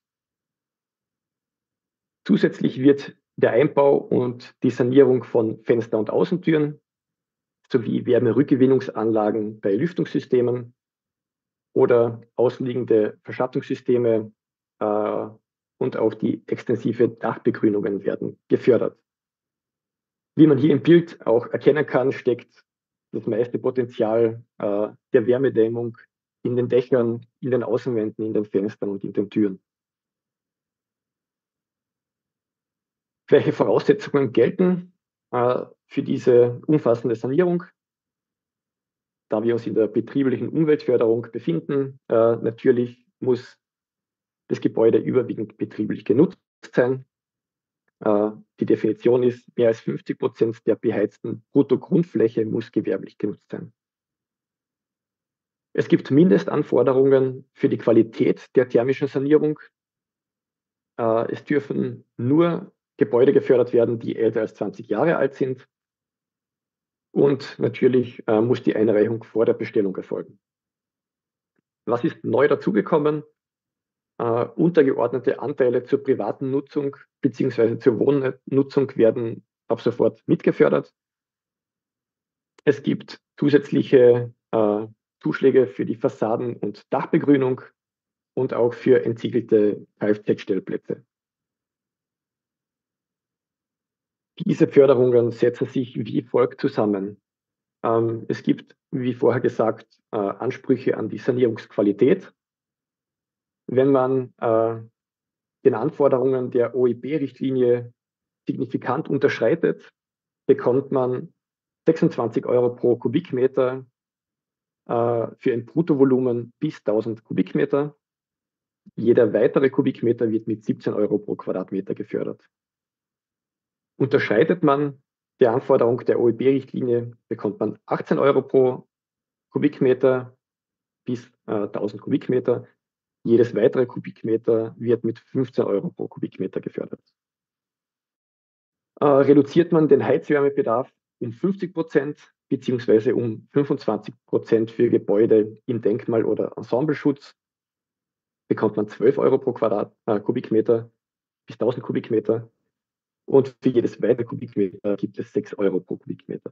Zusätzlich wird der Einbau und die Sanierung von Fenster- und Außentüren sowie Wärmerückgewinnungsanlagen bei Lüftungssystemen oder außenliegende Verschattungssysteme äh, und auch die extensive Dachbegrünungen werden gefördert. Wie man hier im Bild auch erkennen kann, steckt das meiste Potenzial äh, der Wärmedämmung in den Dächern, in den Außenwänden, in den Fenstern und in den Türen. Welche Voraussetzungen gelten äh, für diese umfassende Sanierung? Da wir uns in der betrieblichen Umweltförderung befinden, äh, natürlich muss das Gebäude überwiegend betrieblich genutzt sein. Äh, die Definition ist, mehr als fünfzig Prozent der beheizten Bruttogrundfläche muss gewerblich genutzt sein. Es gibt Mindestanforderungen für die Qualität der thermischen Sanierung. Äh, es dürfen nur Gebäude gefördert werden, die älter als zwanzig Jahre alt sind. Und natürlich äh, muss die Einreichung vor der Bestellung erfolgen. Was ist neu dazugekommen? Äh, untergeordnete Anteile zur privaten Nutzung bzw. zur Wohnnutzung werden ab sofort mitgefördert. Es gibt zusätzliche äh, Zuschläge für die Fassaden- und Dachbegrünung und auch für entsiegelte Kfz-Stellplätze. Diese Förderungen setzen sich wie folgt zusammen. Ähm, es gibt, wie vorher gesagt, äh, Ansprüche an die Sanierungsqualität. Wenn man äh, den Anforderungen der O E B-Richtlinie signifikant unterschreitet, bekommt man sechsundzwanzig Euro pro Kubikmeter äh, für ein Bruttovolumen bis tausend Kubikmeter. Jeder weitere Kubikmeter wird mit siebzehn Euro pro Quadratmeter gefördert. Unterscheidet man die Anforderung der O E B-Richtlinie, bekommt man achtzehn Euro pro Kubikmeter bis äh, tausend Kubikmeter. Jedes weitere Kubikmeter wird mit fünfzehn Euro pro Kubikmeter gefördert. Äh, reduziert man den Heizwärmebedarf um fünfzig Prozent beziehungsweise um fünfundzwanzig Prozent für Gebäude im Denkmal- oder Ensembleschutz, bekommt man zwölf Euro pro Quadrat, äh, Kubikmeter bis tausend Kubikmeter. Und für jedes weitere Kubikmeter gibt es sechs Euro pro Kubikmeter.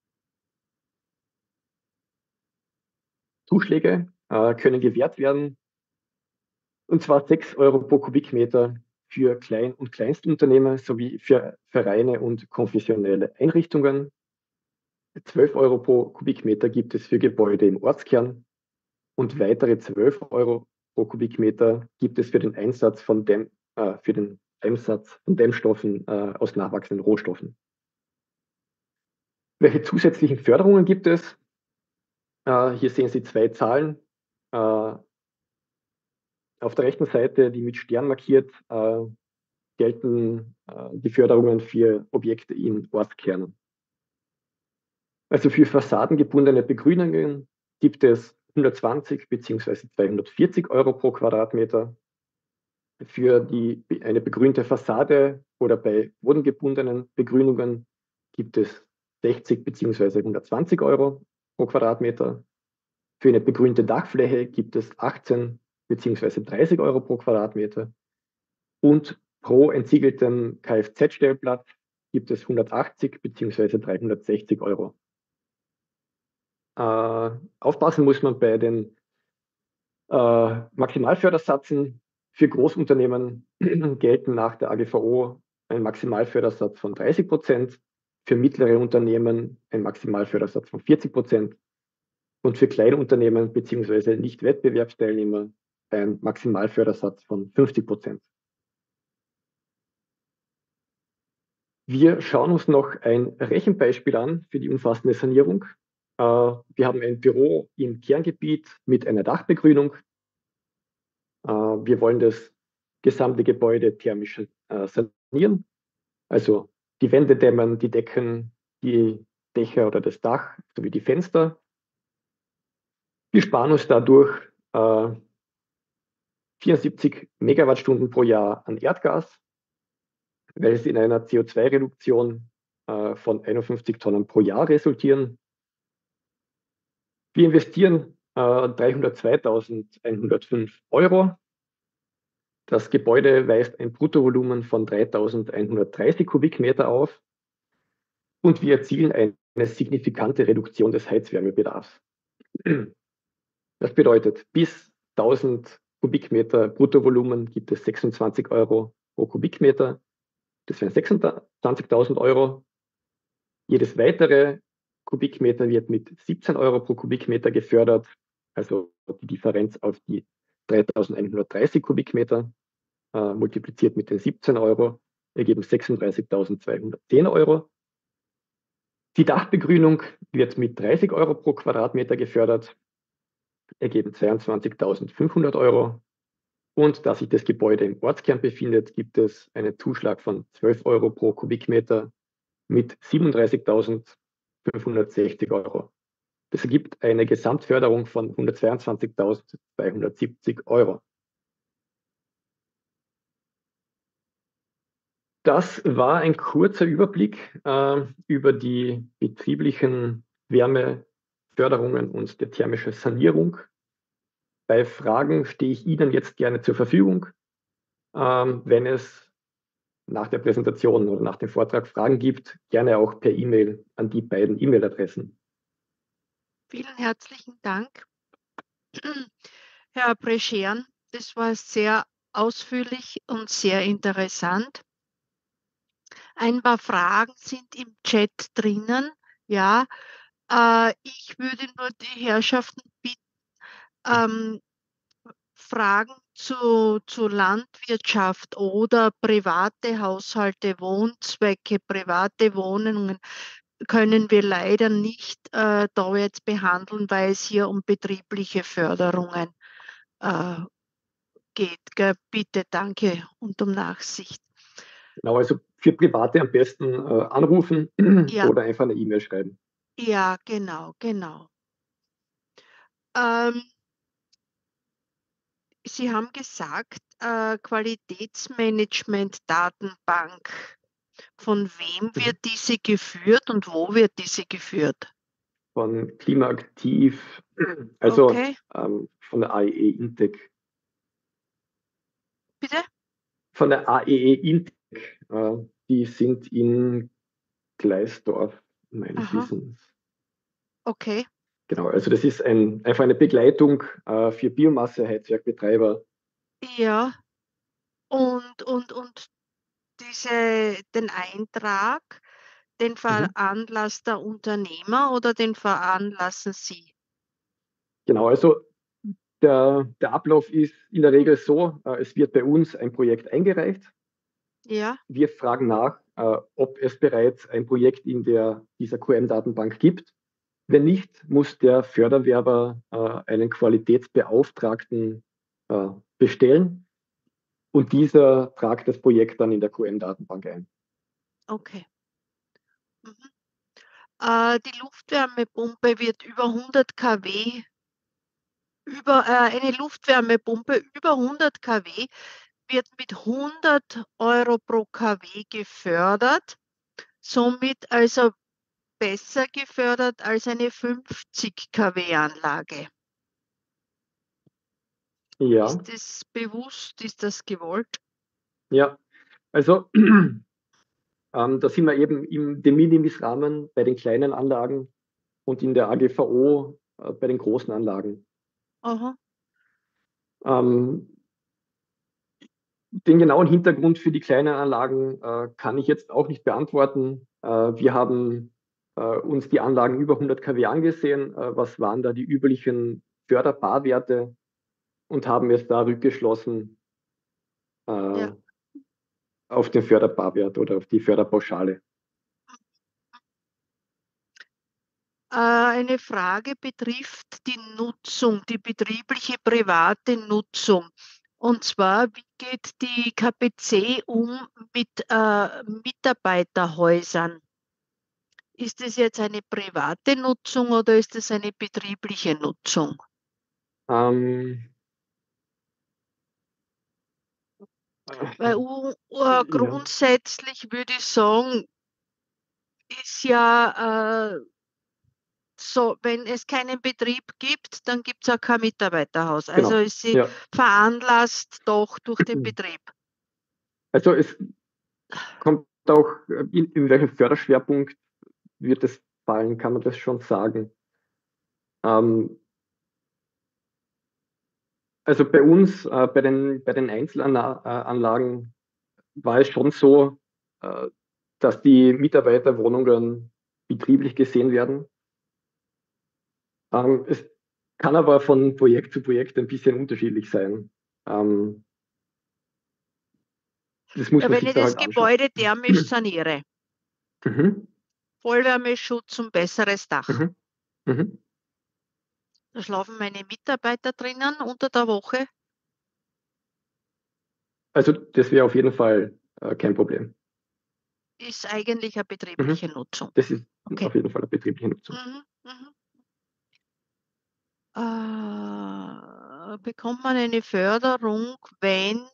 Zuschläge äh, können gewährt werden, und zwar sechs Euro pro Kubikmeter für Klein- und Kleinstunternehmer sowie für Vereine und konfessionelle Einrichtungen. zwölf Euro pro Kubikmeter gibt es für Gebäude im Ortskern und weitere zwölf Euro pro Kubikmeter gibt es für den Einsatz von Dämm, äh, für den Einsatz von Dämmstoffen äh, aus nachwachsenden Rohstoffen. Welche zusätzlichen Förderungen gibt es? Äh, hier sehen Sie zwei Zahlen. Äh, auf der rechten Seite, die mit Stern markiert, äh, gelten äh, die Förderungen für Objekte in Ortskernen. Also für fassadengebundene Begrünungen gibt es hundertzwanzig bzw. zweihundertvierzig Euro pro Quadratmeter. Für die, eine begrünte Fassade oder bei bodengebundenen Begrünungen gibt es sechzig bzw. hundertzwanzig Euro pro Quadratmeter. Für eine begrünte Dachfläche gibt es achtzehn bzw. dreißig Euro pro Quadratmeter. Und pro entsiegeltem Kfz-Stellplatz gibt es hundertachtzig bzw. dreihundertsechzig Euro. Äh, aufpassen muss man bei den äh, Maximalfördersätzen. Für Großunternehmen gelten nach der A G V O ein Maximalfördersatz von dreißig Prozent, für mittlere Unternehmen ein Maximalfördersatz von vierzig Prozent und für kleine Unternehmen bzw. Nicht-Wettbewerbsteilnehmer ein Maximalfördersatz von fünfzig Prozent. Wir schauen uns noch ein Rechenbeispiel an für die umfassende Sanierung. Äh, wir haben ein Büro im Kerngebiet mit einer Dachbegrünung. Äh, wir wollen das gesamte Gebäude thermisch äh, sanieren, also die Wände dämmern, die Decken, die Dächer oder das Dach sowie die Fenster. Wir sparen uns dadurch äh, vierundsiebzig Megawattstunden pro Jahr an Erdgas, welche in einer C O zwei Reduktion äh, von einundfünfzig Tonnen pro Jahr resultieren. Wir investieren äh, dreihundertzweitausendeinhundertfünf Euro. Das Gebäude weist ein Bruttovolumen von dreitausendeinhundertdreißig Kubikmeter auf und wir erzielen eine signifikante Reduktion des Heizwärmebedarfs. Das bedeutet, bis tausend Kubikmeter Bruttovolumen gibt es sechsundzwanzig Euro pro Kubikmeter. Das wären sechsundzwanzigtausend Euro. Jedes weitere Kubikmeter wird mit siebzehn Euro pro Kubikmeter gefördert, also die Differenz auf die dreitausendeinhundertdreißig Kubikmeter äh, multipliziert mit den siebzehn Euro ergeben sechsunddreißigtausendzweihundertzehn Euro. Die Dachbegrünung wird mit dreißig Euro pro Quadratmeter gefördert, ergeben zweiundzwanzigtausendfünfhundert Euro. Und da sich das Gebäude im Ortskern befindet, gibt es einen Zuschlag von zwölf Euro pro Kubikmeter mit siebenunddreißigtausendfünfhundertsechzig Euro. Das ergibt eine Gesamtförderung von hundertzweiundzwanzigtausendzweihundertsiebzig Euro. Das war ein kurzer Überblick äh, über die betrieblichen Wärmeförderungen und der thermischen Sanierung. Bei Fragen stehe ich Ihnen jetzt gerne zur Verfügung. Ähm, wenn es nach der Präsentation oder nach dem Vortrag Fragen gibt, gerne auch per E-Mail an die beiden E-Mail-Adressen. Vielen herzlichen Dank, Herr Breschern. Das war sehr ausführlich und sehr interessant. Ein paar Fragen sind im Chat drinnen. Ja, äh, ich würde nur die Herrschaften bitten, ähm, Fragen zu, zu Landwirtschaft oder private Haushalte, Wohnzwecke, private Wohnungen können wir leider nicht äh, da jetzt behandeln, weil es hier um betriebliche Förderungen äh, geht. Gell? Bitte, danke und um Nachsicht. Genau, also für Private am besten äh, anrufen Ja. oder einfach eine E-Mail schreiben. Ja, genau, genau. Ähm, Sie haben gesagt, äh, Qualitätsmanagement-Datenbank. Von wem Mhm. wird diese geführt und wo wird diese geführt? Von Klimaaktiv, also Okay, ähm, von der A E E Intec. bitte? Von der A E E Intec, äh, die sind in Gleisdorf, meines Aha, Wissens. okay. Genau, also das ist ein, einfach eine Begleitung äh, für Biomasseheizwerkbetreiber. Ja, und, und, und diese, den Eintrag, den Mhm. veranlasst der Unternehmer oder den veranlassen Sie? Genau, also der, der Ablauf ist in der Regel so, äh, es wird bei uns ein Projekt eingereicht. Ja, Wir fragen nach, äh, ob es bereits ein Projekt in der, dieser Q M-Datenbank gibt. Wenn nicht, muss der Förderwerber äh, einen Qualitätsbeauftragten äh, bestellen und dieser tragt das Projekt dann in der Q M-Datenbank ein. okay. Mhm. Äh, die Luftwärmepumpe wird über hundert Kilowatt, über, äh, eine Luftwärmepumpe über hundert Kilowatt wird mit hundert Euro pro Kilowatt gefördert, somit also besser gefördert als eine fünfzig Kilowatt-Anlage. Ja, Ist das bewusst? Ist das gewollt? ja. Also ähm, da sind wir eben im De Minimis-Rahmen bei den kleinen Anlagen und in der A G V O äh, bei den großen Anlagen. Aha. Ähm, Den genauen Hintergrund für die kleinen Anlagen äh, kann ich jetzt auch nicht beantworten. Äh, wir haben äh, uns die Anlagen über hundert Kilowatt angesehen. Äh, was waren da die üblichen Förderbarwerte und haben es da rückgeschlossen äh, Ja. auf den Förderbarwert oder auf die Förderpauschale. Äh, Eine Frage betrifft die Nutzung, die betriebliche private Nutzung. Und zwar, wie geht die K P C um mit äh, Mitarbeiterhäusern? Ist es jetzt eine private Nutzung oder ist es eine betriebliche Nutzung? Ähm, Weil äh, u- uh, ja, grundsätzlich würde ich sagen, ist ja äh, so, wenn es keinen Betrieb gibt, dann gibt es auch kein Mitarbeiterhaus. Also genau. ist sie Ja. veranlasst doch durch den Betrieb. Also es kommt auch, äh, in, in welchem Förderschwerpunkt wird es fallen, kann man das schon sagen. Ähm, Also bei uns, äh, bei den, bei den Einzelanlagen war es schon so, äh, dass die Mitarbeiterwohnungen betrieblich gesehen werden. Ähm, es kann aber von Projekt zu Projekt ein bisschen unterschiedlich sein. Ähm, das muss Ja, man wenn sich ich da das halt anschauen. Gebäude thermisch saniere, Mhm, Vollwärmeschutz und besseres Dach, mhm, mhm. da schlafen meine Mitarbeiter drinnen unter der Woche, Also das wäre auf jeden Fall äh, kein Problem. ist eigentlich eine Mhm. betriebliche Nutzung. Das ist Okay. auf jeden Fall eine betriebliche Nutzung. Mhm, mhm. Äh, bekommt man eine Förderung, wenn,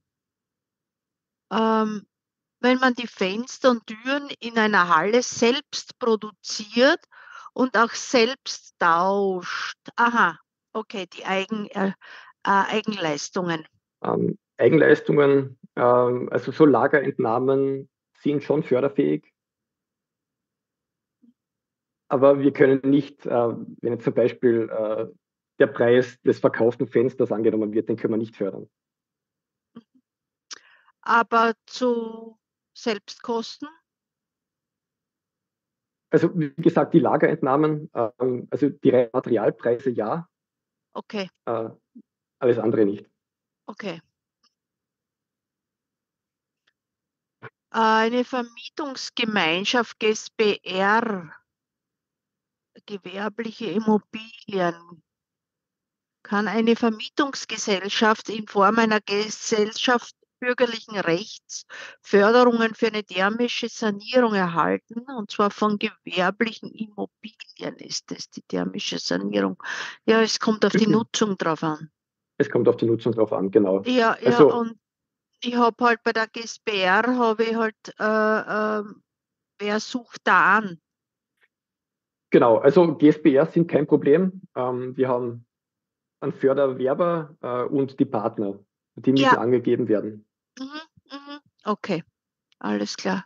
ähm, wenn man die Fenster und Türen in einer Halle selbst produziert und auch selbst tauscht? Aha, okay, die Eigen, äh, äh, Eigenleistungen. Ähm, Eigenleistungen, ähm, also so Lagerentnahmen sind schon förderfähig. Aber wir können nicht, äh, wenn jetzt zum Beispiel äh, der Preis des verkauften Fensters angenommen wird, den können wir nicht fördern. Aber zu Selbstkosten? Also wie gesagt, die Lagerentnahmen, ähm, also die reinen Materialpreise ja, Okay, äh, alles andere nicht. okay. Eine Vermietungsgemeinschaft G s b R, gewerbliche Immobilien, kann eine Vermietungsgesellschaft in Form einer Gesellschaft bürgerlichen Rechts Förderungen für eine thermische Sanierung erhalten, und zwar von gewerblichen Immobilien ist es, die thermische Sanierung. Ja, es kommt auf die Nutzung drauf an. Es kommt auf die Nutzung drauf an, genau. Ja, ja, Also und ich habe halt bei der G s b R, habe ich halt, äh, ähm, wer sucht da an? genau, also G s B R sind kein Problem. Ähm, wir haben einen Förderwerber äh, und die Partner, die müssen Ja, angegeben werden. mhm, mhm. Okay, alles klar.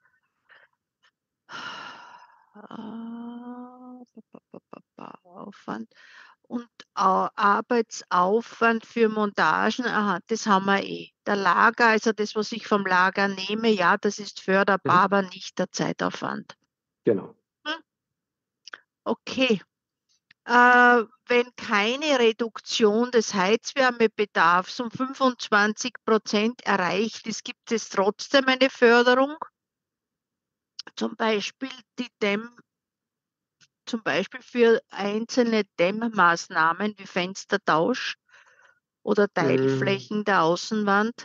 Ah, ba, ba, ba, ba, ba, Aufwand und Au- Arbeitsaufwand für Montagen, aha, das haben wir eh. Der Lager, also das, was ich vom Lager nehme, ja, das ist förderbar, Mhm, aber nicht der Zeitaufwand. genau. Hm, okay. Äh, wenn keine Reduktion des Heizwärmebedarfs um fünfundzwanzig Prozent erreicht ist, gibt es trotzdem eine Förderung. Zum Beispiel die Dämm, zum Beispiel für einzelne Dämmmaßnahmen wie Fenstertausch oder Mm, Teilflächen der Außenwand.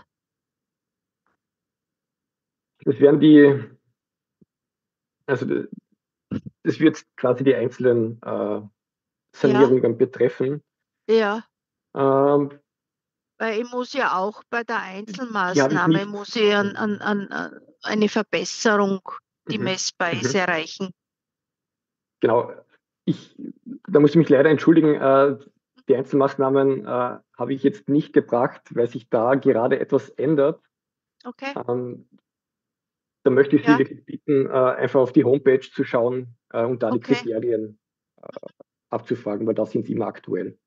Das wären die, also das wird quasi die einzelnen äh, Ja, Sanierungen betreffen. ja. Ähm, Weil ich muss ja auch bei der die habe ich Einzelmaßnahme nicht. muss ich an, an, an, an eine Verbesserung, die Mhm, messbar ist, mhm. erreichen. Genau. Ich, da muss ich mich leider entschuldigen. Äh, die Einzelmaßnahmen äh, habe ich jetzt nicht gebracht, weil sich da gerade etwas ändert. Okay? Ähm, Da möchte ich Sie Ja, wirklich bitten, äh, einfach auf die Homepage zu schauen äh, und da die okay. Kriterien äh, abzufragen, weil da sind sie immer aktuell.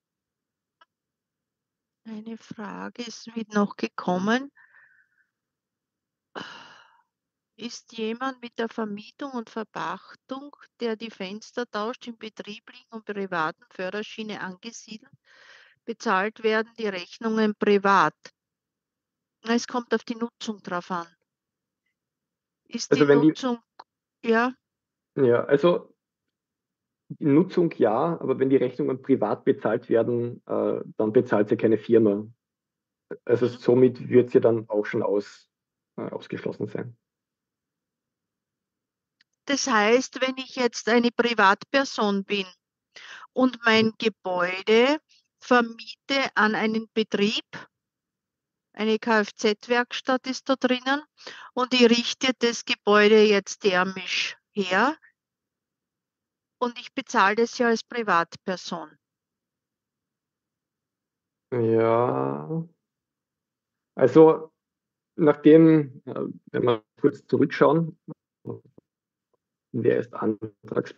Eine Frage ist mir noch gekommen. Ist jemand mit der Vermietung und Verpachtung, der die Fenster tauscht, in betrieblichen und privaten Förderschiene angesiedelt? Bezahlt werden die Rechnungen privat. Es kommt auf die Nutzung drauf an. Ist die Also wenn die, Nutzung, ja, ja, also die Nutzung ja, aber wenn die Rechnungen privat bezahlt werden, äh, dann bezahlt sie keine Firma. Also mhm. somit wird sie dann auch schon aus, äh, ausgeschlossen sein. Das heißt, wenn ich jetzt eine Privatperson bin und Mhm. mein Gebäude vermiete an einen Betrieb, eine Kfz-Werkstatt ist da drinnen und ich richte das Gebäude jetzt thermisch her und ich bezahle das ja als Privatperson. Ja, also nachdem, äh, wenn wir kurz zurückschauen, wer ist Antrags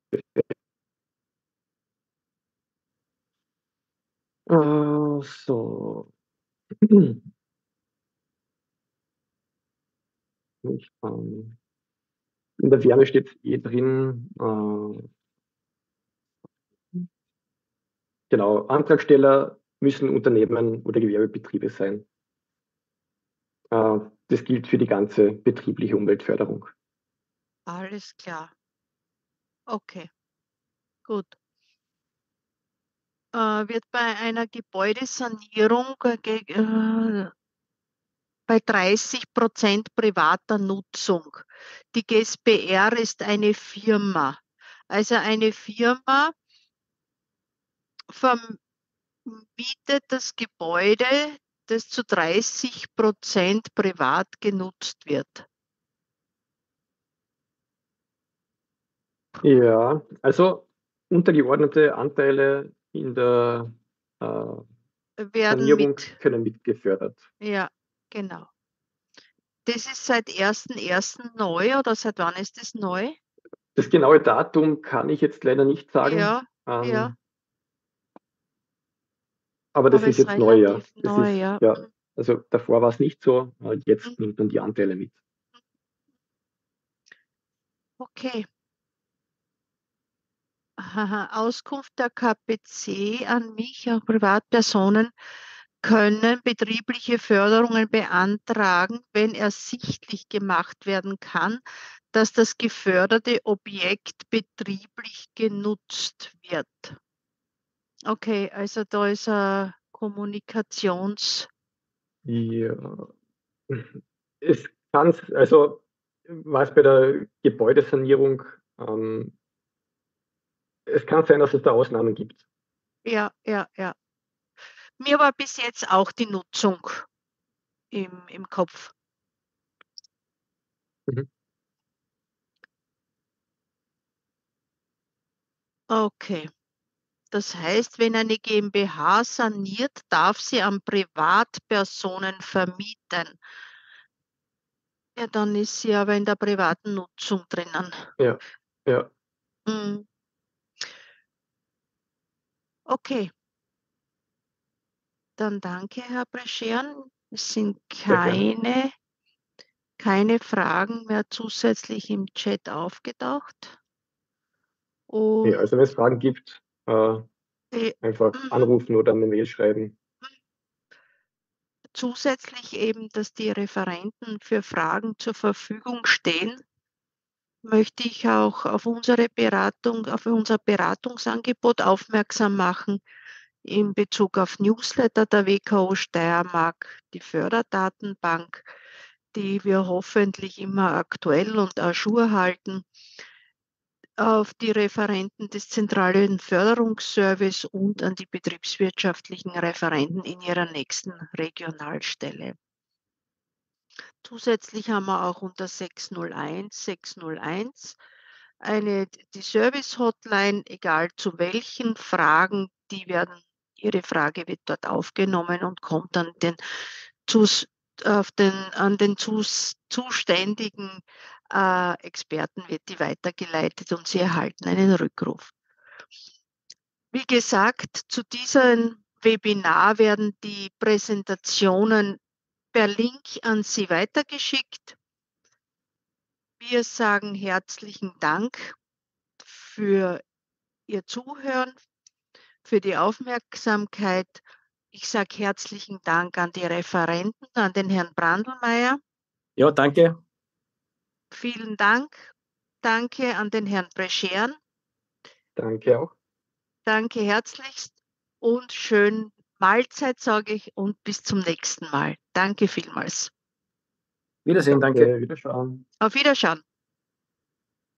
äh, so. Ich, ähm, in der Wärme steht eh drin, äh, genau, Antragsteller müssen Unternehmen oder Gewerbebetriebe sein. Äh, das gilt für die ganze betriebliche Umweltförderung. Alles klar. Okay, gut. Äh, wird bei einer Gebäudesanierung äh, ge- äh, bei dreißig Prozent privater Nutzung. Die G s b R ist eine Firma. Also eine Firma vermietet das Gebäude, das zu dreißig Prozent privat genutzt wird. Ja, also untergeordnete Anteile in der äh, Werden Sanierung mit, können mitgefördert. ja, genau. Das ist seit ersten ersten neu oder seit wann ist das neu? Das genaue Datum kann ich jetzt leider nicht sagen, Ja, ja, ähm, aber das aber ist es ist jetzt neu, ja. relativ Das neu, ist, ja. ja, also davor war es nicht so, äh, Mhm. jetzt nimmt man die Anteile mit. Okay. Aha, Auskunft der K P C an mich, auch Privatpersonen können betriebliche Förderungen beantragen, wenn ersichtlich gemacht werden kann, dass das geförderte Objekt betrieblich genutzt wird. Okay, also da ist ein Kommunikations... Ja. Es kann, also was bei der Gebäudesanierung, ähm, es kann sein, dass es da Ausnahmen gibt. Ja, ja, ja. Mir war bis jetzt auch die Nutzung im, im Kopf. Mhm. Okay. Das heißt, wenn eine GmbH saniert, darf sie an Privatpersonen vermieten. Ja, dann ist sie aber in der privaten Nutzung drinnen. Ja, ja, Mm, Okay, dann danke, Herr Breschern. Es sind sehr gern. keine, keine Fragen mehr zusätzlich im Chat aufgetaucht. Ja, Und also wenn es Fragen gibt, äh, Die, einfach mhm. anrufen oder eine Mail schreiben. Zusätzlich eben, dass die Referenten für Fragen zur Verfügung stehen, möchte ich auch auf unsere Beratung, auf unser Beratungsangebot aufmerksam machen in Bezug auf Newsletter der W K O Steiermark, die Förderdatenbank, die wir hoffentlich immer aktuell und à jour halten, auf die Referenten des zentralen Förderungsservice und an die betriebswirtschaftlichen Referenten in ihrer nächsten Regionalstelle. Zusätzlich haben wir auch unter sechs null eins sechs null eins eine, die Service-Hotline, egal zu welchen Fragen, die werden, Ihre Frage wird dort aufgenommen und kommt an den, Zus, auf den, an den Zus, zuständigen äh, Experten, wird die weitergeleitet und Sie erhalten einen Rückruf. Wie gesagt, zu diesem Webinar werden die Präsentationen per Link an Sie weitergeschickt. Wir sagen herzlichen Dank für Ihr Zuhören, für die Aufmerksamkeit. Ich sage herzlichen Dank an die Referenten, an den Herrn Brandlmeier. Ja, danke. Vielen Dank. Danke an den Herrn Breschern. Danke auch. Danke herzlichst und schön Mahlzeit, sage ich, und bis zum nächsten Mal. Danke vielmals. Wiedersehen, danke. Danke. Wiederschauen. Auf Wiederschauen.